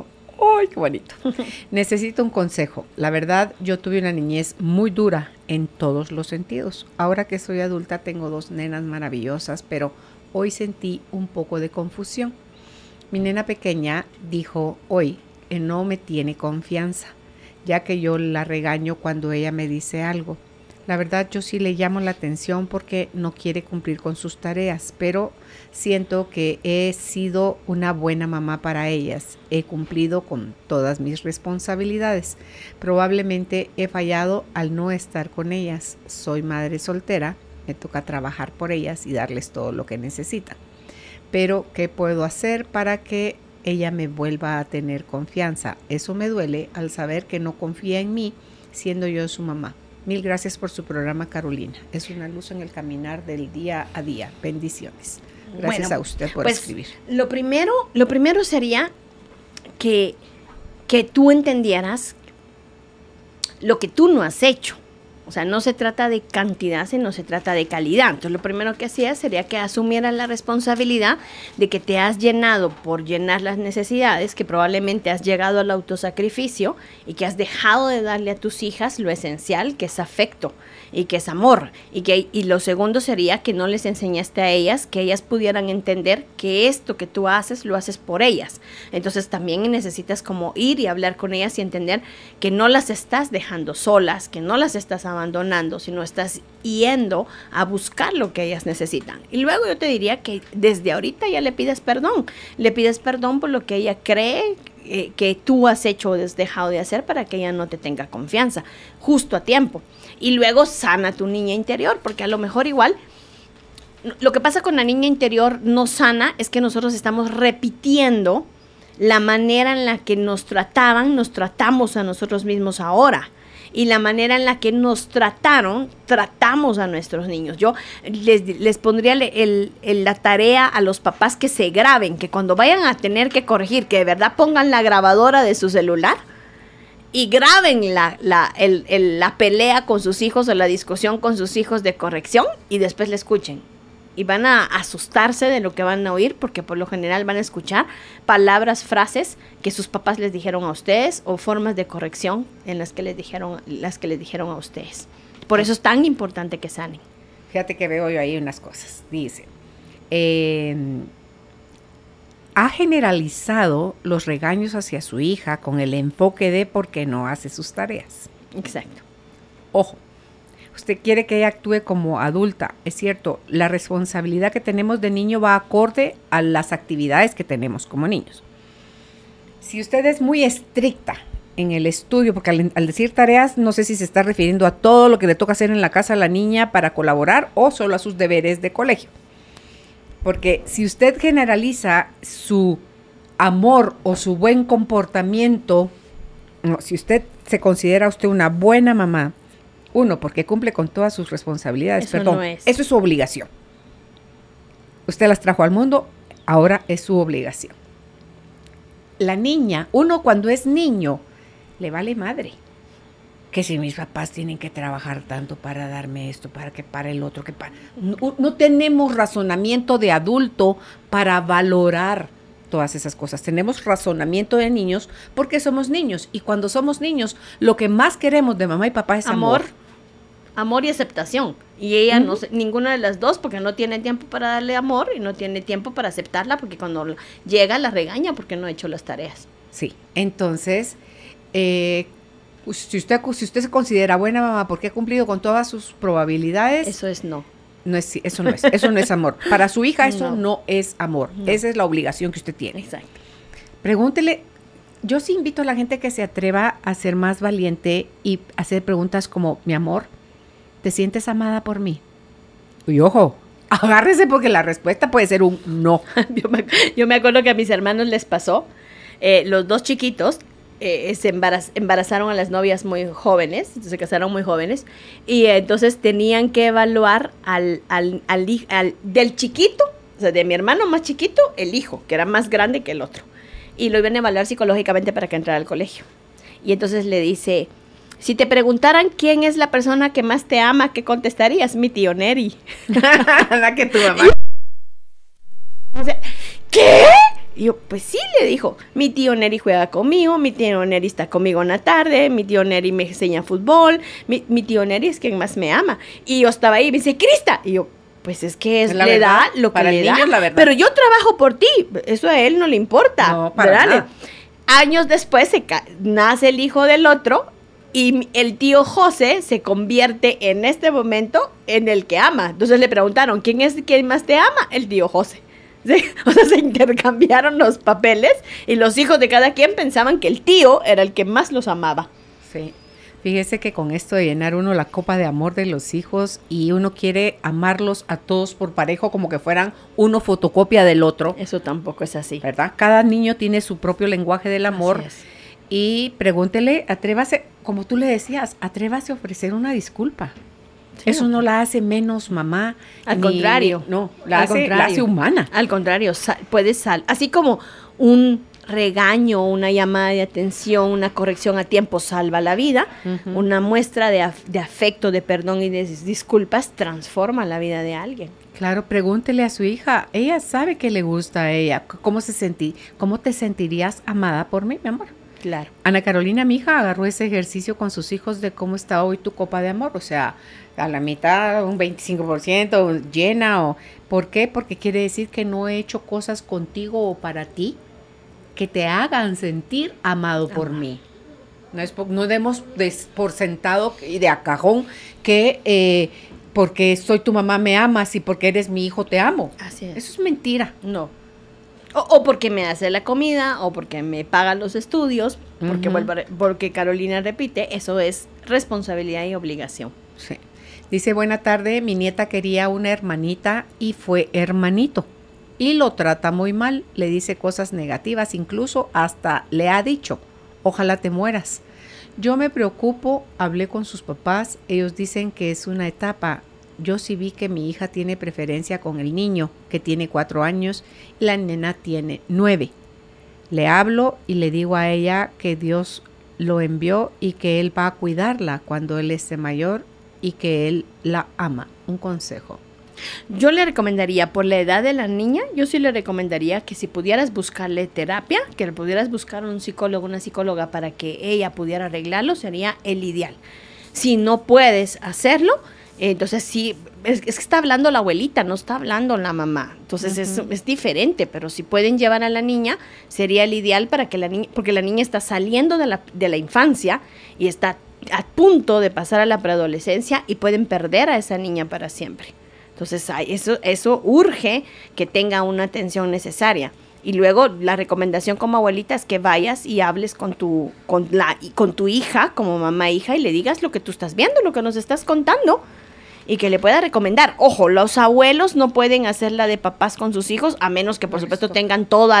¡Ay, qué bonito! Necesito un consejo. La verdad, yo tuve una niñez muy dura en todos los sentidos. Ahora que soy adulta tengo 2 nenas maravillosas, pero hoy sentí un poco de confusión. Mi nena pequeña dijo hoy que no me tiene confianza, ya que yo la regaño cuando ella me dice algo. La verdad, yo sí le llamo la atención porque no quiere cumplir con sus tareas, pero siento que he sido una buena mamá para ellas. He cumplido con todas mis responsabilidades. Probablemente he fallado al no estar con ellas. Soy madre soltera, me toca trabajar por ellas y darles todo lo que necesitan. Pero, ¿qué puedo hacer para que ella me vuelva a tener confianza? Eso me duele al saber que no confía en mí, siendo yo su mamá. Mil gracias por su programa, Carolina. Es una luz en el caminar del día a día. Bendiciones. Gracias a usted por escribir. Lo primero sería que tú entendieras lo que tú no has hecho. O sea, no se trata de cantidad, sino se trata de calidad. Entonces, lo primero que hacías sería que asumieras la responsabilidad de que te has llenado por llenar las necesidades, que probablemente has llegado al autosacrificio y que has dejado de darle a tus hijas lo esencial, que es afecto y que es amor. Y lo segundo sería que no les enseñaste a ellas, que ellas pudieran entender que esto que tú haces, lo haces por ellas. Entonces, también necesitas como ir y hablar con ellas y entender que no las estás dejando solas, que no las estás abandonando, sino estás yendo a buscar lo que ellas necesitan. Y luego yo te diría que desde ahorita ya le pides perdón por lo que ella cree que tú has hecho o has dejado de hacer para que ella no te tenga confianza, justo a tiempo. Y luego sana tu niña interior, porque a lo mejor igual lo que pasa con la niña interior no sana es que nosotros estamos repitiendo la manera en la que nos tratamos a nosotros mismos ahora. Y la manera en la que nos tratamos a nuestros niños. Yo les pondría la tarea a los papás que se graben, que cuando vayan a tener que corregir, que de verdad pongan la grabadora de su celular y graben la pelea con sus hijos o la discusión con sus hijos de corrección y después la escuchen. Y van a asustarse de lo que van a oír, porque por lo general van a escuchar palabras, frases que sus papás les dijeron a ustedes o formas de corrección en las que les dijeron a ustedes. Por eso es tan importante que sanen. Fíjate que veo yo ahí unas cosas. Dice, ha generalizado los regaños hacia su hija con el enfoque de por qué no hace sus tareas. Exacto. Ojo. Usted quiere que ella actúe como adulta, es cierto, la responsabilidad que tenemos de niño va acorde a las actividades que tenemos como niños. Si usted es muy estricta en el estudio, porque al decir tareas, no sé si se está refiriendo a todo lo que le toca hacer en la casa a la niña para colaborar o solo a sus deberes de colegio. Porque si usted generaliza su amor o su buen comportamiento, no, si usted se considera usted una buena mamá, uno, porque cumple con todas sus responsabilidades. Eso no es. Eso es su obligación. Usted las trajo al mundo, ahora es su obligación. La niña, uno cuando es niño, le vale madre. Que si mis papás tienen que trabajar tanto para darme esto, para el otro, no tenemos razonamiento de adulto para valorar todas esas cosas. Tenemos razonamiento de niños porque somos niños. Y cuando somos niños, lo que más queremos de mamá y papá es amor. Amor y aceptación. Y ella ninguna de las dos, porque no tiene tiempo para darle amor y no tiene tiempo para aceptarla, porque cuando llega la regaña porque no ha hecho las tareas. Sí, entonces, si usted se considera buena mamá porque ha cumplido con todas sus probabilidades. Eso es no. Eso no es amor. Para su hija eso no es amor. No. Esa es la obligación que usted tiene. Exacto. Pregúntele. Yo sí invito a la gente que se atreva a ser más valiente y hacer preguntas como, mi amor, ¿te sientes amada por mí? Y ojo, agárrese porque la respuesta puede ser un no. Yo me acuerdo que a mis hermanos les pasó, los dos chiquitos se embarazaron a las novias muy jóvenes, se casaron muy jóvenes, y entonces tenían que evaluar del chiquito, o sea, de mi hermano más chiquito, el hijo, que era más grande que el otro. Y lo iban a evaluar psicológicamente para que entrara al colegio. Y entonces le dice, si te preguntaran quién es la persona que más te ama, ¿qué contestarías? Mi tío Neri. La que tu mamá. O sea, ¿qué? Y yo, pues sí, le dijo, mi tío Neri juega conmigo, mi tío Neri está conmigo en la tarde, mi tío Neri me enseña fútbol, mi tío Neri es quien más me ama. Y yo estaba ahí y me dice, Crista, y yo, pues es que es la le verdad, da lo que para le el da. niño es la verdad. Pero yo trabajo por ti, eso a él no le importa. No, para ¿verdad? nada. Años después nace el hijo del otro y el tío José se convierte en este momento en el que ama. Entonces le preguntaron, ¿quién es quien más te ama? El tío José. ¿Sí? O sea, se intercambiaron los papeles y los hijos de cada quien pensaban que el tío era el que más los amaba. Sí. Fíjese que con esto de llenar uno la copa de amor de los hijos y uno quiere amarlos a todos por parejo como que fueran uno fotocopia del otro, Eso tampoco es así. ¿verdad? Cada niño tiene su propio lenguaje del amor. Así es. Y pregúntele, atrévase, como tú le decías, atrévase a ofrecer una disculpa. Sí. Eso no la hace menos mamá. Al contrario. No, la hace humana. Al contrario, así como un regaño, una llamada de atención, una corrección a tiempo salva la vida, Ujú. una muestra de afecto, de perdón y de disculpas transforma la vida de alguien. Claro, pregúntele a su hija. Ella sabe que le gusta a ella. ¿Cómo te sentirías amada por mí, mi amor? Claro. Ana Carolina, mi hija, agarró ese ejercicio con sus hijos de cómo está hoy tu copa de amor. O sea, a la mitad, un 25% llena. ¿Por qué? Porque quiere decir que no he hecho cosas contigo o para ti que te hagan sentir amado por mí. No demos por sentado y de a cajón que porque soy tu mamá me amas y porque eres mi hijo te amo. Así es. Eso es mentira. No. O porque me hace la comida, o porque me paga los estudios, porque, Ujú. porque Carolina repite, eso es responsabilidad y obligación. Sí. Dice, buena tarde, mi nieta quería una hermanita y fue hermanito. Y lo trata muy mal, le dice cosas negativas, incluso hasta le ha dicho, ojalá te mueras. Yo me preocupo, hablé con sus papás, ellos dicen que es una etapa. Yo sí vi que mi hija tiene preferencia con el niño, que tiene 4 años, y la nena tiene 9. Le hablo y le digo a ella que Dios lo envió y que Él va a cuidarla cuando Él esté mayor y que Él la ama. Un consejo. Yo le recomendaría, por la edad de la niña, yo sí le recomendaría que si pudieras buscarle terapia, que le pudieras buscar un psicólogo, una psicóloga para que ella pudiera arreglarlo, sería el ideal. Si no puedes hacerlo, entonces sí, es que está hablando la abuelita, no está hablando la mamá. Entonces es diferente, pero si pueden llevar a la niña, sería el ideal para que la niña, porque la niña está saliendo de la infancia y está a punto de pasar a la preadolescencia y pueden perder a esa niña para siempre. Entonces eso urge que tenga una atención necesaria. Y luego la recomendación como abuelita es que vayas y hables con tu hija, como mamá e hija, y le digas lo que tú estás viendo, lo que nos estás contando, y que le pueda recomendar. Ojo, los abuelos no pueden hacer la de papás con sus hijos, a menos que por supuesto tengan toda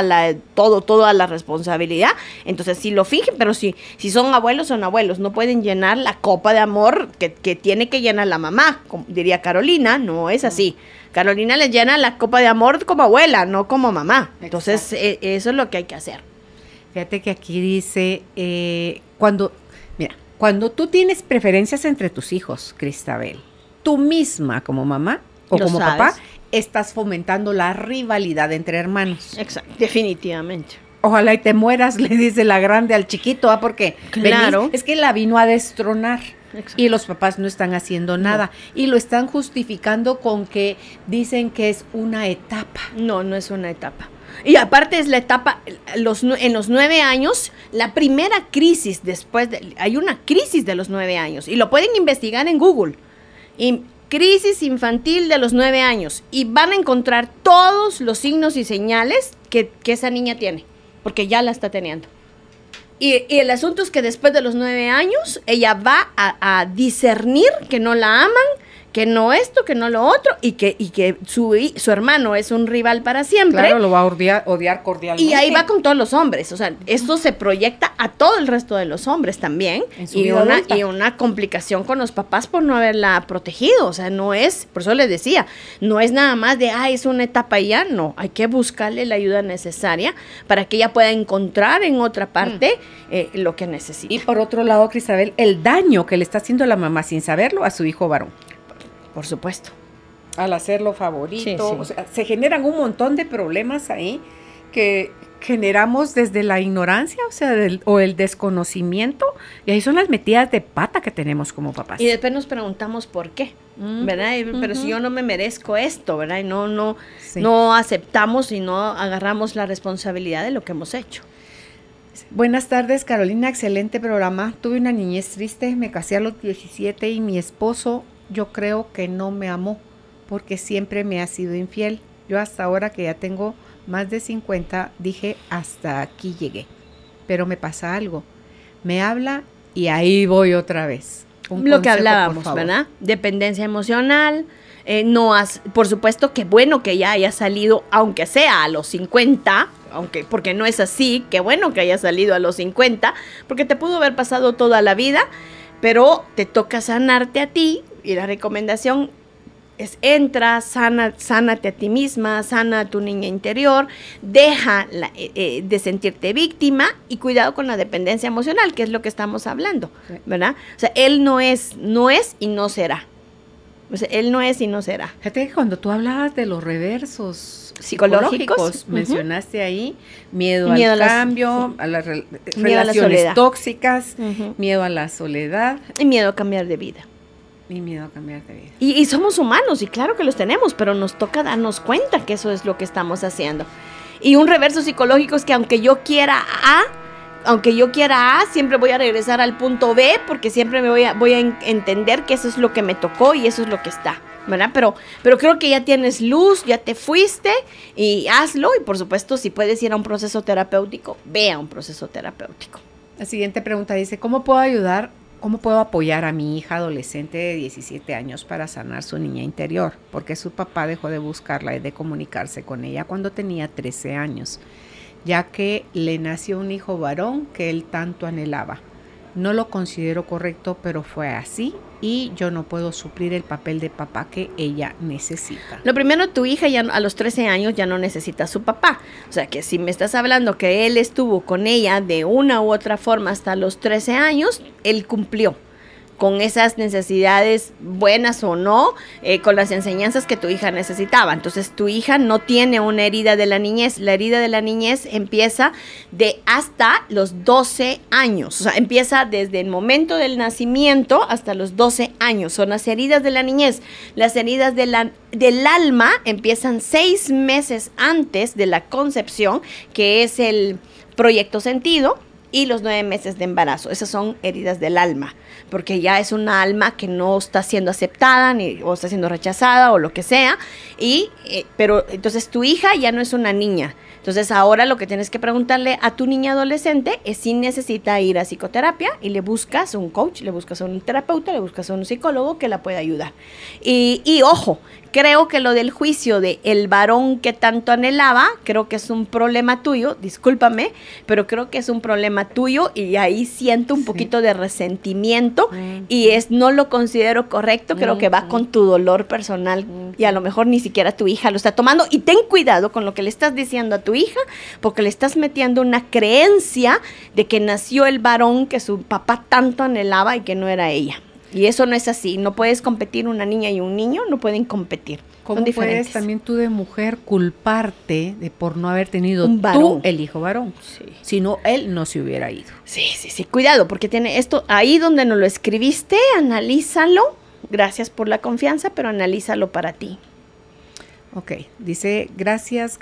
la responsabilidad. Entonces sí lo fijen, pero si son abuelos, no pueden llenar la copa de amor que tiene que llenar la mamá, como diría Carolina. No es así. Carolina le llena la copa de amor como abuela, no como mamá. Entonces eso es lo que hay que hacer. Fíjate que aquí dice, cuando tú tienes preferencias entre tus hijos, Cristabel, tú misma como mamá o Lo como sabes. papá, estás fomentando la rivalidad entre hermanos. Exacto, definitivamente. Ojalá y te mueras, le dice la grande al chiquito, porque Claro. es que la vino a destronar. Exacto. Y los papás no están haciendo nada. Y lo están justificando con que dicen que es una etapa. No es una etapa. Y aparte es la etapa, en los 9 años, la primera crisis hay una crisis de los 9 años. Y lo pueden investigar en Google. Crisis infantil de los 9 años. Y van a encontrar todos los signos y señales que esa niña tiene. Porque ya la está teniendo. Y el asunto es que después de los 9 años, ella va a discernir que no la aman, que no esto, que no lo otro, y que su hermano es un rival para siempre. Claro, lo va a odiar cordialmente. Y ahí va con todos los hombres. O sea, esto se proyecta a todo el resto de los hombres también. En su vida adulta. Y una complicación con los papás por no haberla protegido. O sea, no es, por eso les decía, no es nada más de, es una etapa y ya. No, hay que buscarle la ayuda necesaria para que ella pueda encontrar en otra parte lo que necesita. Y por otro lado, Cristabel, el daño que le está haciendo la mamá sin saberlo a su hijo varón. Por supuesto. Al hacerlo favorito. Sí, sí. O sea, se generan un montón de problemas ahí que generamos desde la ignorancia, o sea, o el desconocimiento, y ahí son las metidas de pata que tenemos como papás. Y después nos preguntamos por qué, ¿verdad? Pero si yo no me merezco esto, ¿verdad? Y no aceptamos y no agarramos la responsabilidad de lo que hemos hecho. Buenas tardes, Carolina, excelente programa. Tuve una niñez triste, me casé a los 17 y mi esposo, yo creo que no me amó porque siempre me ha sido infiel. Yo hasta ahora que ya tengo más de 50, dije hasta aquí llegué. Pero me pasa algo, me habla y ahí voy otra vez. Lo que hablábamos, ¿verdad? Dependencia emocional. Por supuesto que bueno que ya haya salido, aunque sea a los 50, porque no es así, que bueno que haya salido a los 50, porque te pudo haber pasado toda la vida, pero te toca sanarte a ti, y la recomendación es entra, sánate a ti misma, sana a tu niña interior, deja de sentirte víctima y cuidado con la dependencia emocional, que es lo que estamos hablando, ¿verdad? O sea, él no es y no será. O sea, él no es y no será. Fíjate que cuando tú hablabas de los reversos psicológicos, mencionaste ahí miedo al cambio, a las relaciones tóxicas, miedo a la soledad. Y miedo a cambiar de vida. Y miedo a cambiar de vida. Y somos humanos, y claro que los tenemos, pero nos toca darnos cuenta que eso es lo que estamos haciendo. Y un reverso psicológico es que aunque yo quiera A, siempre voy a regresar al punto B, porque siempre me voy a entender que eso es lo que me tocó y eso es lo que está, ¿verdad? Pero creo que ya tienes luz, ya te fuiste, y hazlo, y por supuesto, si puedes ir a un proceso terapéutico, ve a un proceso terapéutico. La siguiente pregunta dice, ¿cómo puedo apoyar a mi hija adolescente de 17 años para sanar su niña interior? Porque su papá dejó de buscarla y de comunicarse con ella cuando tenía 13 años, ya que le nació un hijo varón que él tanto anhelaba. No lo considero correcto, pero fue así y yo no puedo suplir el papel de papá que ella necesita. Lo primero, tu hija ya a los 13 años ya no necesita a su papá. O sea, que si me estás hablando que él estuvo con ella de una u otra forma hasta los 13 años, él cumplió con esas necesidades, buenas o no, con las enseñanzas que tu hija necesitaba. Entonces, tu hija no tiene una herida de la niñez. La herida de la niñez empieza de hasta los 12 años. O sea, empieza desde el momento del nacimiento hasta los 12 años. Son las heridas de la niñez. Las heridas del alma empiezan 6 meses antes de la concepción, que es el proyecto sentido, y los 9 meses de embarazo. Esas son heridas del alma, porque ya es una alma que no está siendo aceptada o está siendo rechazada o lo que sea, pero entonces tu hija ya no es una niña. Entonces ahora lo que tienes que preguntarle a tu niña adolescente es si necesita ir a psicoterapia, y le buscas un coach, le buscas a un terapeuta, le buscas a un psicólogo que la pueda ayudar. Y ojo, creo que lo del juicio de el varón que tanto anhelaba, creo que es un problema tuyo, discúlpame, pero creo que es un problema tuyo, y ahí siento un poquito de resentimiento, y no lo considero correcto. Creo que va con tu dolor personal, y a lo mejor ni siquiera tu hija lo está tomando, y ten cuidado con lo que le estás diciendo a tu hija, porque le estás metiendo una creencia de que nació el varón que su papá tanto anhelaba y que no era ella. Y eso no es así. No puedes competir, una niña y un niño no pueden competir. ¿Cómo puedes también tú de mujer culparte por no haber tenido tú el hijo varón? Sí. Si no, él no se hubiera ido. Sí. Cuidado, porque tiene esto ahí donde nos lo escribiste, analízalo. Gracias por la confianza, pero analízalo para ti. Ok, dice, gracias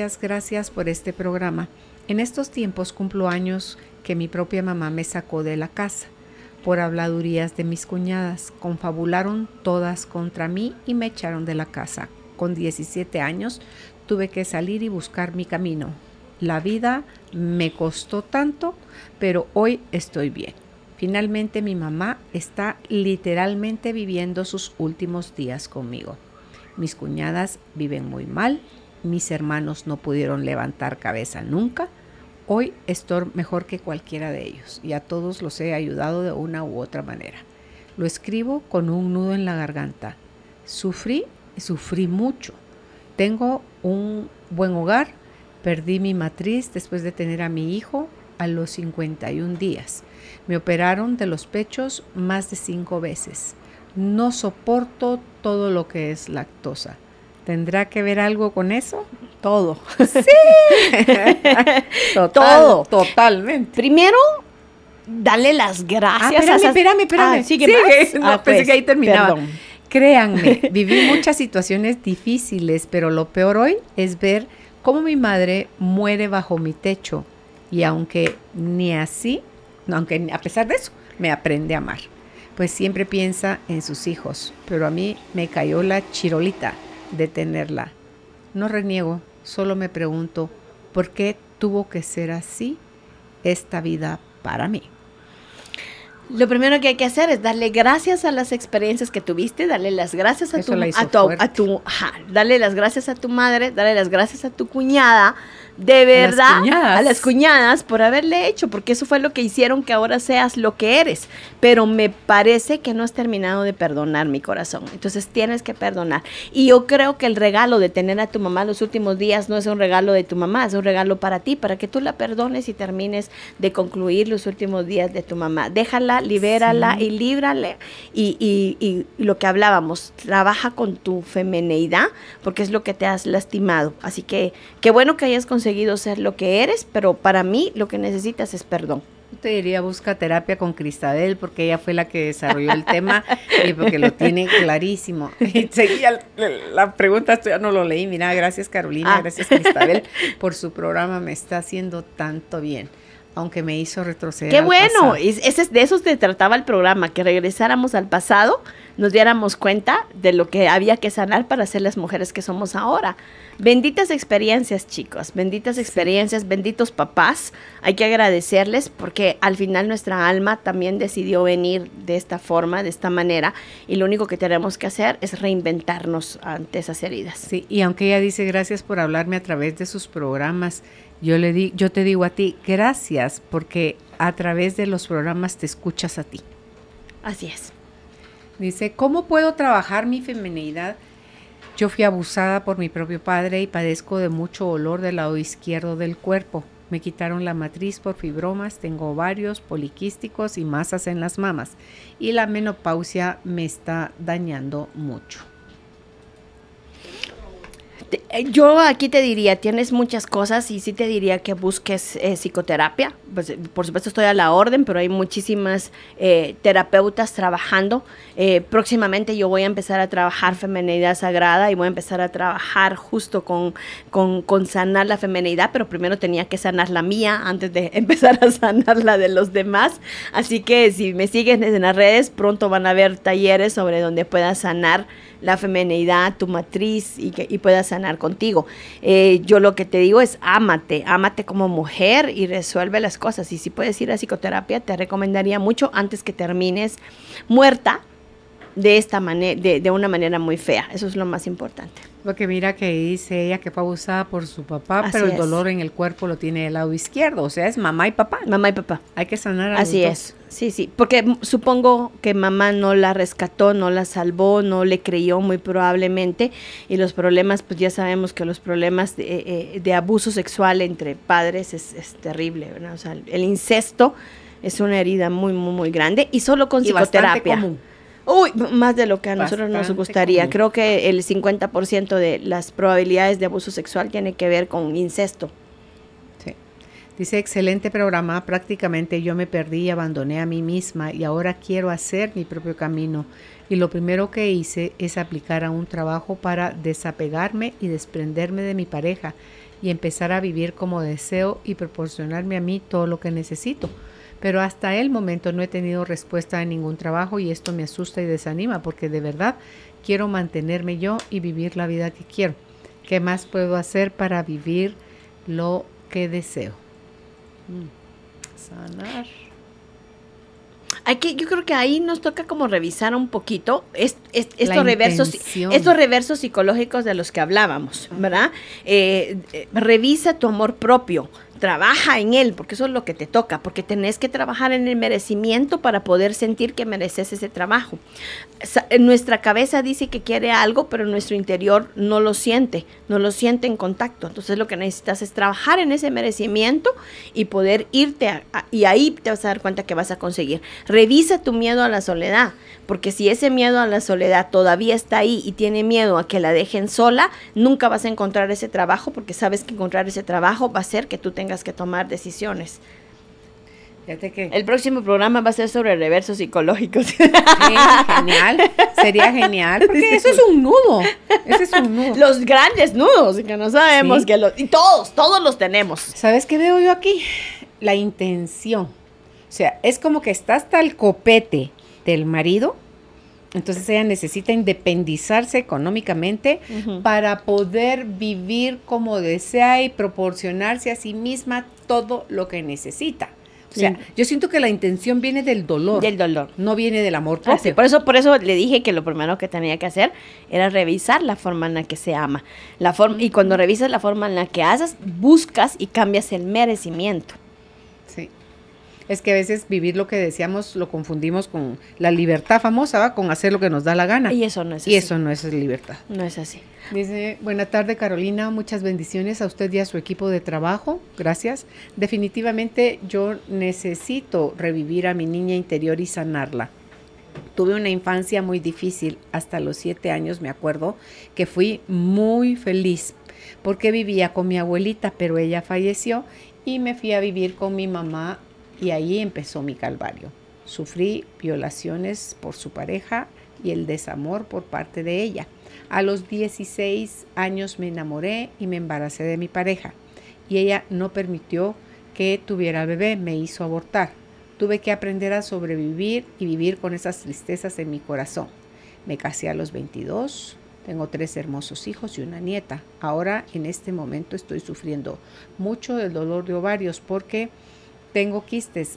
por este programa. En estos tiempos cumplo años que mi propia mamá me sacó de la casa por habladurías de mis cuñadas. Confabularon todas contra mí y me echaron de la casa. Con 17 años tuve que salir y buscar mi camino. La vida me costó tanto, pero hoy estoy bien. Finalmente mi mamá está literalmente viviendo sus últimos días conmigo. Mis cuñadas viven muy mal, mis hermanos no pudieron levantar cabeza nunca. Hoy estoy mejor que cualquiera de ellos y a todos los he ayudado de una u otra manera. Lo escribo con un nudo en la garganta. Sufrí mucho. Tengo un buen hogar. Perdí mi matriz después de tener a mi hijo a los 51 días. Me operaron de los pechos más de 5 veces. No soporto todo lo que es lactosa. ¿Tendrá que ver algo con eso? Todo. Totalmente. Primero, dale las gracias. Espérame. Sigue Sigue. más. No, pensé que ahí terminaba. Perdón. Créanme, viví muchas situaciones difíciles, pero lo peor hoy es ver cómo mi madre muere bajo mi techo. Y aunque a pesar de eso, me aprende a amar. Pues siempre piensa en sus hijos, pero a mí me cayó la chirolita de tenerla. No reniego, solo me pregunto, ¿por qué tuvo que ser así esta vida para mí? Lo primero que hay que hacer es darle gracias a las experiencias que tuviste, darle las gracias darle las gracias a tu madre, darle las gracias a tu cuñada, de verdad, a las cuñadas por haberle hecho, porque eso fue lo que hicieron que ahora seas lo que eres. Pero me parece que no has terminado de perdonar, mi corazón. Entonces tienes que perdonar. Y yo creo que el regalo de tener a tu mamá los últimos días no es un regalo de tu mamá, es un regalo para ti, para que tú la perdones y termines de concluir los últimos días de tu mamá. Déjala, libérala y líbrale. Y lo que hablábamos, trabaja con tu femineidad, porque es lo que te has lastimado. Así que qué bueno que hayas conseguido ser lo que eres, pero para mí lo que necesitas es perdón. Yo te diría, busca terapia con Cristabel, porque ella fue la que desarrolló el tema y porque lo tiene clarísimo. Y seguía la pregunta, esto ya no lo leí. Mira, gracias Carolina, gracias Cristabel por su programa, me está haciendo tanto bien, aunque me hizo retroceder. ¡Qué al bueno! pasado. De eso se trataba el programa, que regresáramos al pasado, nos diéramos cuenta de lo que había que sanar para ser las mujeres que somos ahora. Benditas experiencias, chicos, benditas experiencias, benditos papás. Hay que agradecerles porque al final nuestra alma también decidió venir de esta forma, de esta manera, y lo único que tenemos que hacer es reinventarnos ante esas heridas. Sí, y aunque ella dice gracias por hablarme a través de sus programas, yo te digo a ti gracias porque a través de los programas te escuchas a ti. Así es. Dice, ¿cómo puedo trabajar mi feminidad? Yo fui abusada por mi propio padre y padezco de mucho dolor del lado izquierdo del cuerpo. Me quitaron la matriz por fibromas, tengo ovarios poliquísticos y masas en las mamas. Y la menopausia me está dañando mucho. Yo aquí te diría, tienes muchas cosas y sí te diría que busques psicoterapia. Pues, por supuesto estoy a la orden, pero hay muchísimas terapeutas trabajando. Próximamente yo voy a empezar a trabajar feminidad sagrada y voy a empezar a trabajar justo con sanar la feminidad, pero primero tenía que sanar la mía antes de empezar a sanar la de los demás. Así que si me siguen en las redes, pronto van a haber talleres sobre donde puedas sanar la feminidad, tu matriz y puedas sanar contigo. Yo lo que te digo es ámate como mujer y resuelve las cosas. Y si puedes ir a psicoterapia, te recomendaría mucho antes que termines muerta de esta manera, de una manera muy fea. Eso es lo más importante. Porque mira que dice ella que fue abusada por su papá, Así pero el es. dolor en el cuerpo lo tiene del lado izquierdo. O sea, es mamá y papá. Mamá y papá. Hay que sanar a Así los dos. es, sí, porque supongo que mamá no la rescató, no la salvó, no le creyó muy probablemente, y los problemas, pues ya sabemos que los problemas de abuso sexual entre padres es terrible, ¿verdad? O sea, el incesto es una herida muy, muy, muy grande, y solo con Y bastante psicoterapia. común. Uy, más de lo que a nosotros nos Bastante gustaría. común. Creo que el 50% de las probabilidades de abuso sexual tiene que ver con incesto. Sí. Dice, excelente programa, prácticamente yo me perdí y abandoné a mí misma y ahora quiero hacer mi propio camino. Y lo primero que hice es aplicar a un trabajo para desapegarme y desprenderme de mi pareja y empezar a vivir como deseo y proporcionarme a mí todo lo que necesito. Pero hasta el momento no he tenido respuesta de ningún trabajo y esto me asusta y desanima porque de verdad quiero mantenerme yo y vivir la vida que quiero. ¿Qué más puedo hacer para vivir lo que deseo? Sanar. Yo creo que ahí nos toca como revisar un poquito La estos reversos psicológicos de los que hablábamos, ¿verdad? Revisa tu amor propio. Trabaja en él, porque eso es lo que te toca, porque tenés que trabajar en el merecimiento para poder sentir que mereces ese trabajo. Nuestra cabeza dice que quiere algo, pero nuestro interior no lo siente en contacto. Entonces lo que necesitas es trabajar en ese merecimiento y poder irte, y ahí te vas a dar cuenta que vas a conseguir. Revisa tu miedo a la soledad, porque si ese miedo a la soledad soledad todavía está ahí y tiene miedo a que la dejen sola, nunca vas a encontrar ese trabajo, porque sabes que encontrar ese trabajo va a hacer que tú tengas que tomar decisiones. Fíjate que El próximo programa va a ser sobre reversos psicológicos. sí, genial, sería genial, porque eso es un nudo, ese es un nudo. Los grandes nudos, que no sabemos Sí. que los... Y todos los tenemos. ¿Sabes qué veo yo aquí? La intención. O sea, es como que está hasta el copete del marido, entonces ella necesita independizarse económicamente para poder vivir como desea y proporcionarse a sí misma todo lo que necesita. O sea, Sí. yo siento que la intención viene del dolor, Del dolor. no viene del amor Ah, propio. sí, por eso le dije que lo primero que tenía que hacer era revisar la forma en la que se ama. Y cuando revisas la forma en la que haces, buscas y cambias el merecimiento. Sí. Es que a veces vivir lo que deseamos lo confundimos con la libertad famosa, ¿va? Con hacer lo que nos da la gana. Y eso no es así. Y eso no es libertad. No es así. Dice, buena tarde Carolina, muchas bendiciones a usted y a su equipo de trabajo, gracias. Definitivamente yo necesito revivir a mi niña interior y sanarla. Tuve una infancia muy difícil, hasta los 7 años me acuerdo que fui muy feliz porque vivía con mi abuelita, pero ella falleció y me fui a vivir con mi mamá y ahí empezó mi calvario. Sufrí violaciones por su pareja y el desamor por parte de ella. A los 16 años me enamoré y me embaracé de mi pareja y ella no permitió que tuviera bebé, me hizo abortar. Tuve que aprender a sobrevivir y vivir con esas tristezas en mi corazón. Me casé a los 22, tengo 3 hermosos hijos y una nieta. Ahora en este momento estoy sufriendo mucho del dolor de ovarios porque tengo quistes.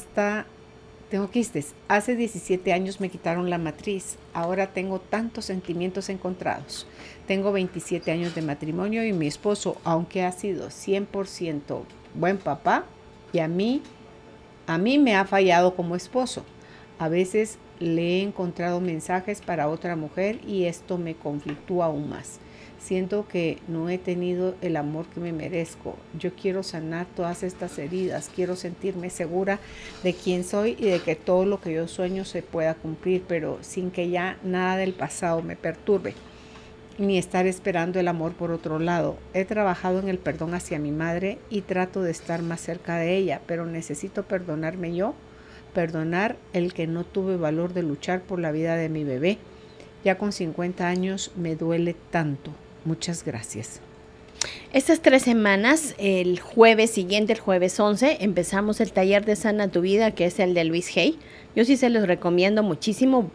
Hace 17 años me quitaron la matriz. Ahora tengo tantos sentimientos encontrados. Tengo 27 años de matrimonio y mi esposo, aunque ha sido 100% buen papá, y a mí me ha fallado como esposo. A veces le he encontrado mensajes para otra mujer y esto me conflictúa aún más. Siento que no he tenido el amor que me merezco. Yo quiero sanar todas estas heridas. Quiero sentirme segura de quién soy y de que todo lo que yo sueño se pueda cumplir, pero sin que ya nada del pasado me perturbe, ni estar esperando el amor por otro lado. He trabajado en el perdón hacia mi madre y trato de estar más cerca de ella, pero necesito perdonarme yo, perdonar el que no tuve valor de luchar por la vida de mi bebé. Ya con 50 años me duele tanto. Muchas gracias. Estas 3 semanas, el jueves siguiente, el jueves 11, empezamos el taller de Sana Tu Vida, que es el de Luis Hay. Yo sí se los recomiendo muchísimo.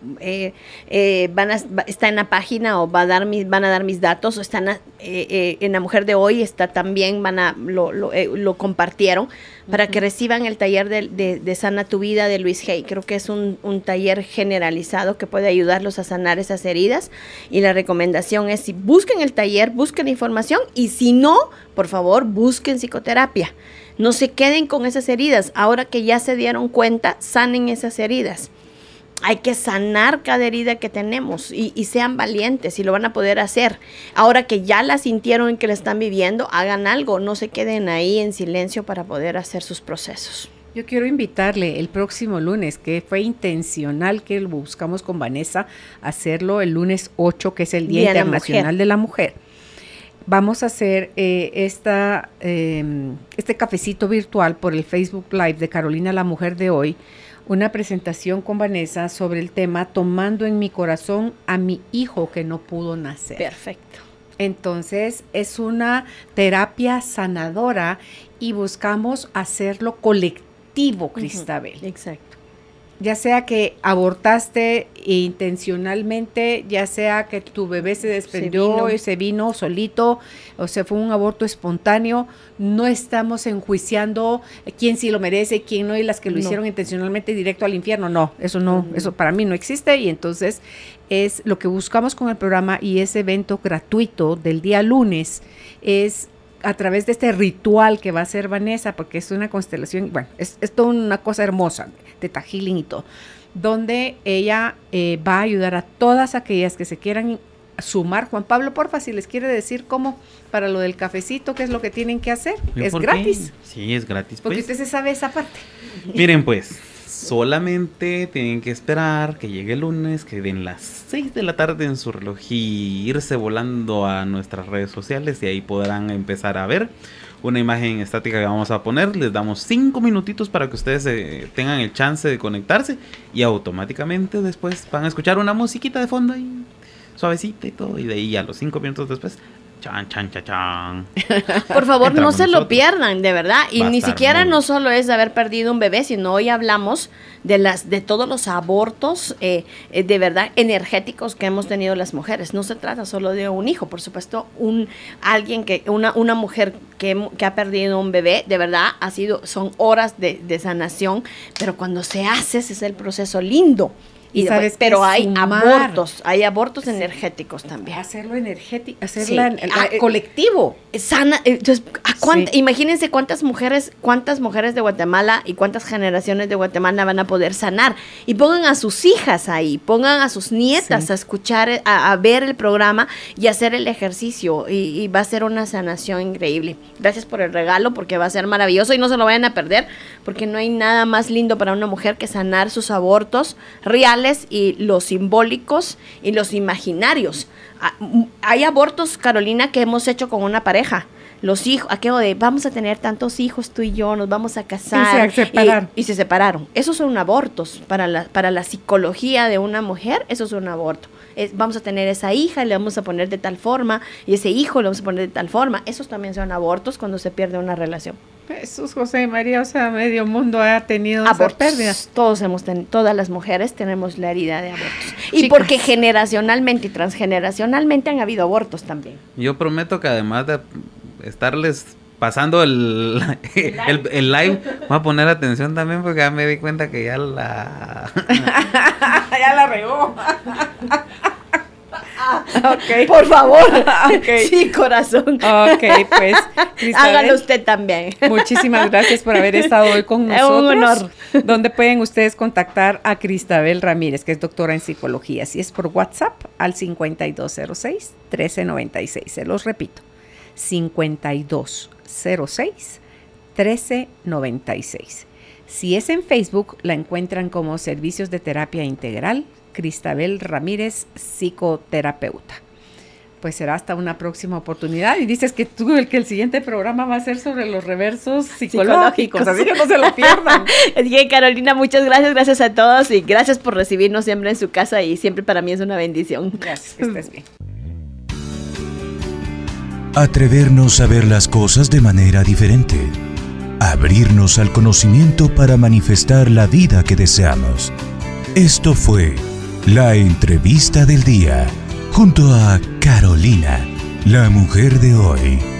Está en la página o van a dar mis datos. O están en La Mujer de Hoy, está también, lo compartieron para que reciban el taller de Sana Tu Vida de Luis Hay. Creo que es un taller generalizado que puede ayudarlos a sanar esas heridas. Y la recomendación es, si busquen el taller, busquen información, y si no, por favor, busquen psicoterapia. No se queden con esas heridas. Ahora que ya se dieron cuenta, sanen esas heridas. Hay que sanar cada herida que tenemos y sean valientes, y lo van a poder hacer. Ahora que ya la sintieron y que la están viviendo, hagan algo. No se queden ahí en silencio para poder hacer sus procesos. Yo quiero invitarle el próximo lunes, que fue intencional que lo buscamos con Vanessa, hacerlo el lunes 8, que es el Día Internacional de la Mujer. Vamos a hacer este cafecito virtual por el Facebook Live de Carolina, la Mujer de Hoy, una presentación con Vanessa sobre el tema Tomando en mi corazón a mi hijo que no pudo nacer. Perfecto. Entonces es una terapia sanadora y buscamos hacerlo colectivo, Cristabel. Exacto. Ya sea que abortaste intencionalmente, ya sea que tu bebé se desprendió y se vino solito, o sea, fue un aborto espontáneo, no estamos enjuiciando quién sí lo merece y quién no, y las que lo hicieron intencionalmente directo al infierno. No, eso para mí no existe, y entonces es lo que buscamos con el programa y ese evento gratuito del día lunes es a través de este ritual que va a hacer Vanessa, porque es una constelación, bueno, es toda una cosa hermosa, de Theta Healing y todo, donde ella va a ayudar a todas aquellas que se quieran sumar. Juan Pablo, porfa, si les quiere decir cómo, para lo del cafecito, qué es lo que tienen que hacer. ¿Es gratis? Sí, es gratis. Porque pues. usted se sabe esa parte. Miren, pues, Solamente tienen que esperar que llegue el lunes, que den las 6 de la tarde en su reloj y irse volando a nuestras redes sociales y ahí podrán empezar a ver una imagen estática que vamos a poner. Les damos 5 minutitos para que ustedes tengan el chance de conectarse y automáticamente después van a escuchar una musiquita de fondo ahí suavecita y todo, y de ahí a los 5 minutos después chan, chan, chan, chan. Por favor, Entramos no se lo nosotros. pierdan, de verdad. Y Va a ni estar siquiera muy no solo es de haber perdido un bebé, sino hoy hablamos de todos los abortos de verdad energéticos que hemos tenido las mujeres. No se trata solo de un hijo, por supuesto, una mujer que ha perdido un bebé, de verdad son horas de sanación, pero cuando se hace, ese es el proceso lindo. Y sabes pero que hay sumar. abortos energéticos también. Hacerlo energético, Sí. hacerlo colectivo. Sana, entonces, Sí. imagínense cuántas mujeres de Guatemala y cuántas generaciones de Guatemala van a poder sanar. Y pongan a sus hijas ahí, pongan a sus nietas Sí. a escuchar, a ver el programa y hacer el ejercicio. Y va a ser una sanación increíble. Gracias por el regalo, porque va a ser maravilloso y no se lo vayan a perder, porque no hay nada más lindo para una mujer que sanar sus abortos reales y los simbólicos y los imaginarios. Hay abortos, Carolina, que hemos hecho con una pareja. Los hijos, aquello de vamos a tener tantos hijos tú y yo, nos vamos a casar. Y se separaron. Y se separaron. Esos son abortos. Para la psicología de una mujer, eso es un aborto. Vamos a tener esa hija y le vamos a poner de tal forma, y ese hijo le vamos a poner de tal forma. Esos también son abortos cuando se pierde una relación. Jesús, José y María, o sea, medio mundo ha tenido esa Abortos. pérdida. Todas las mujeres tenemos la herida de abortos. Y Chicas. porque generacionalmente y transgeneracionalmente han habido abortos también. Yo prometo que además de estarles pasando el live, voy a poner atención también porque ya me di cuenta que ya Ya la regó. Ok. Por favor. Ok. Sí, corazón. Ok, pues, Cristabel, Hágalo usted también. muchísimas gracias por haber estado hoy con Es un nosotros. honor. ¿Dónde pueden ustedes contactar a Cristabel Ramírez, que es doctora en psicología? Si es por WhatsApp, al 5206-1396. Se los repito, 5206-1396. Si es en Facebook, la encuentran como Servicios de Terapia Integral, Cristabel Ramírez, psicoterapeuta. Pues será hasta una próxima oportunidad. Y dices que el siguiente programa va a ser sobre los reversos psicológicos, así que no se lo pierdan. Bien, Carolina, muchas gracias a todos y gracias por recibirnos siempre en su casa y siempre para mí es una bendición. Gracias, que estés bien. Atrevernos a ver las cosas de manera diferente. Abrirnos al conocimiento para manifestar la vida que deseamos. Esto fue la entrevista del día junto a Carolina, la mujer de hoy.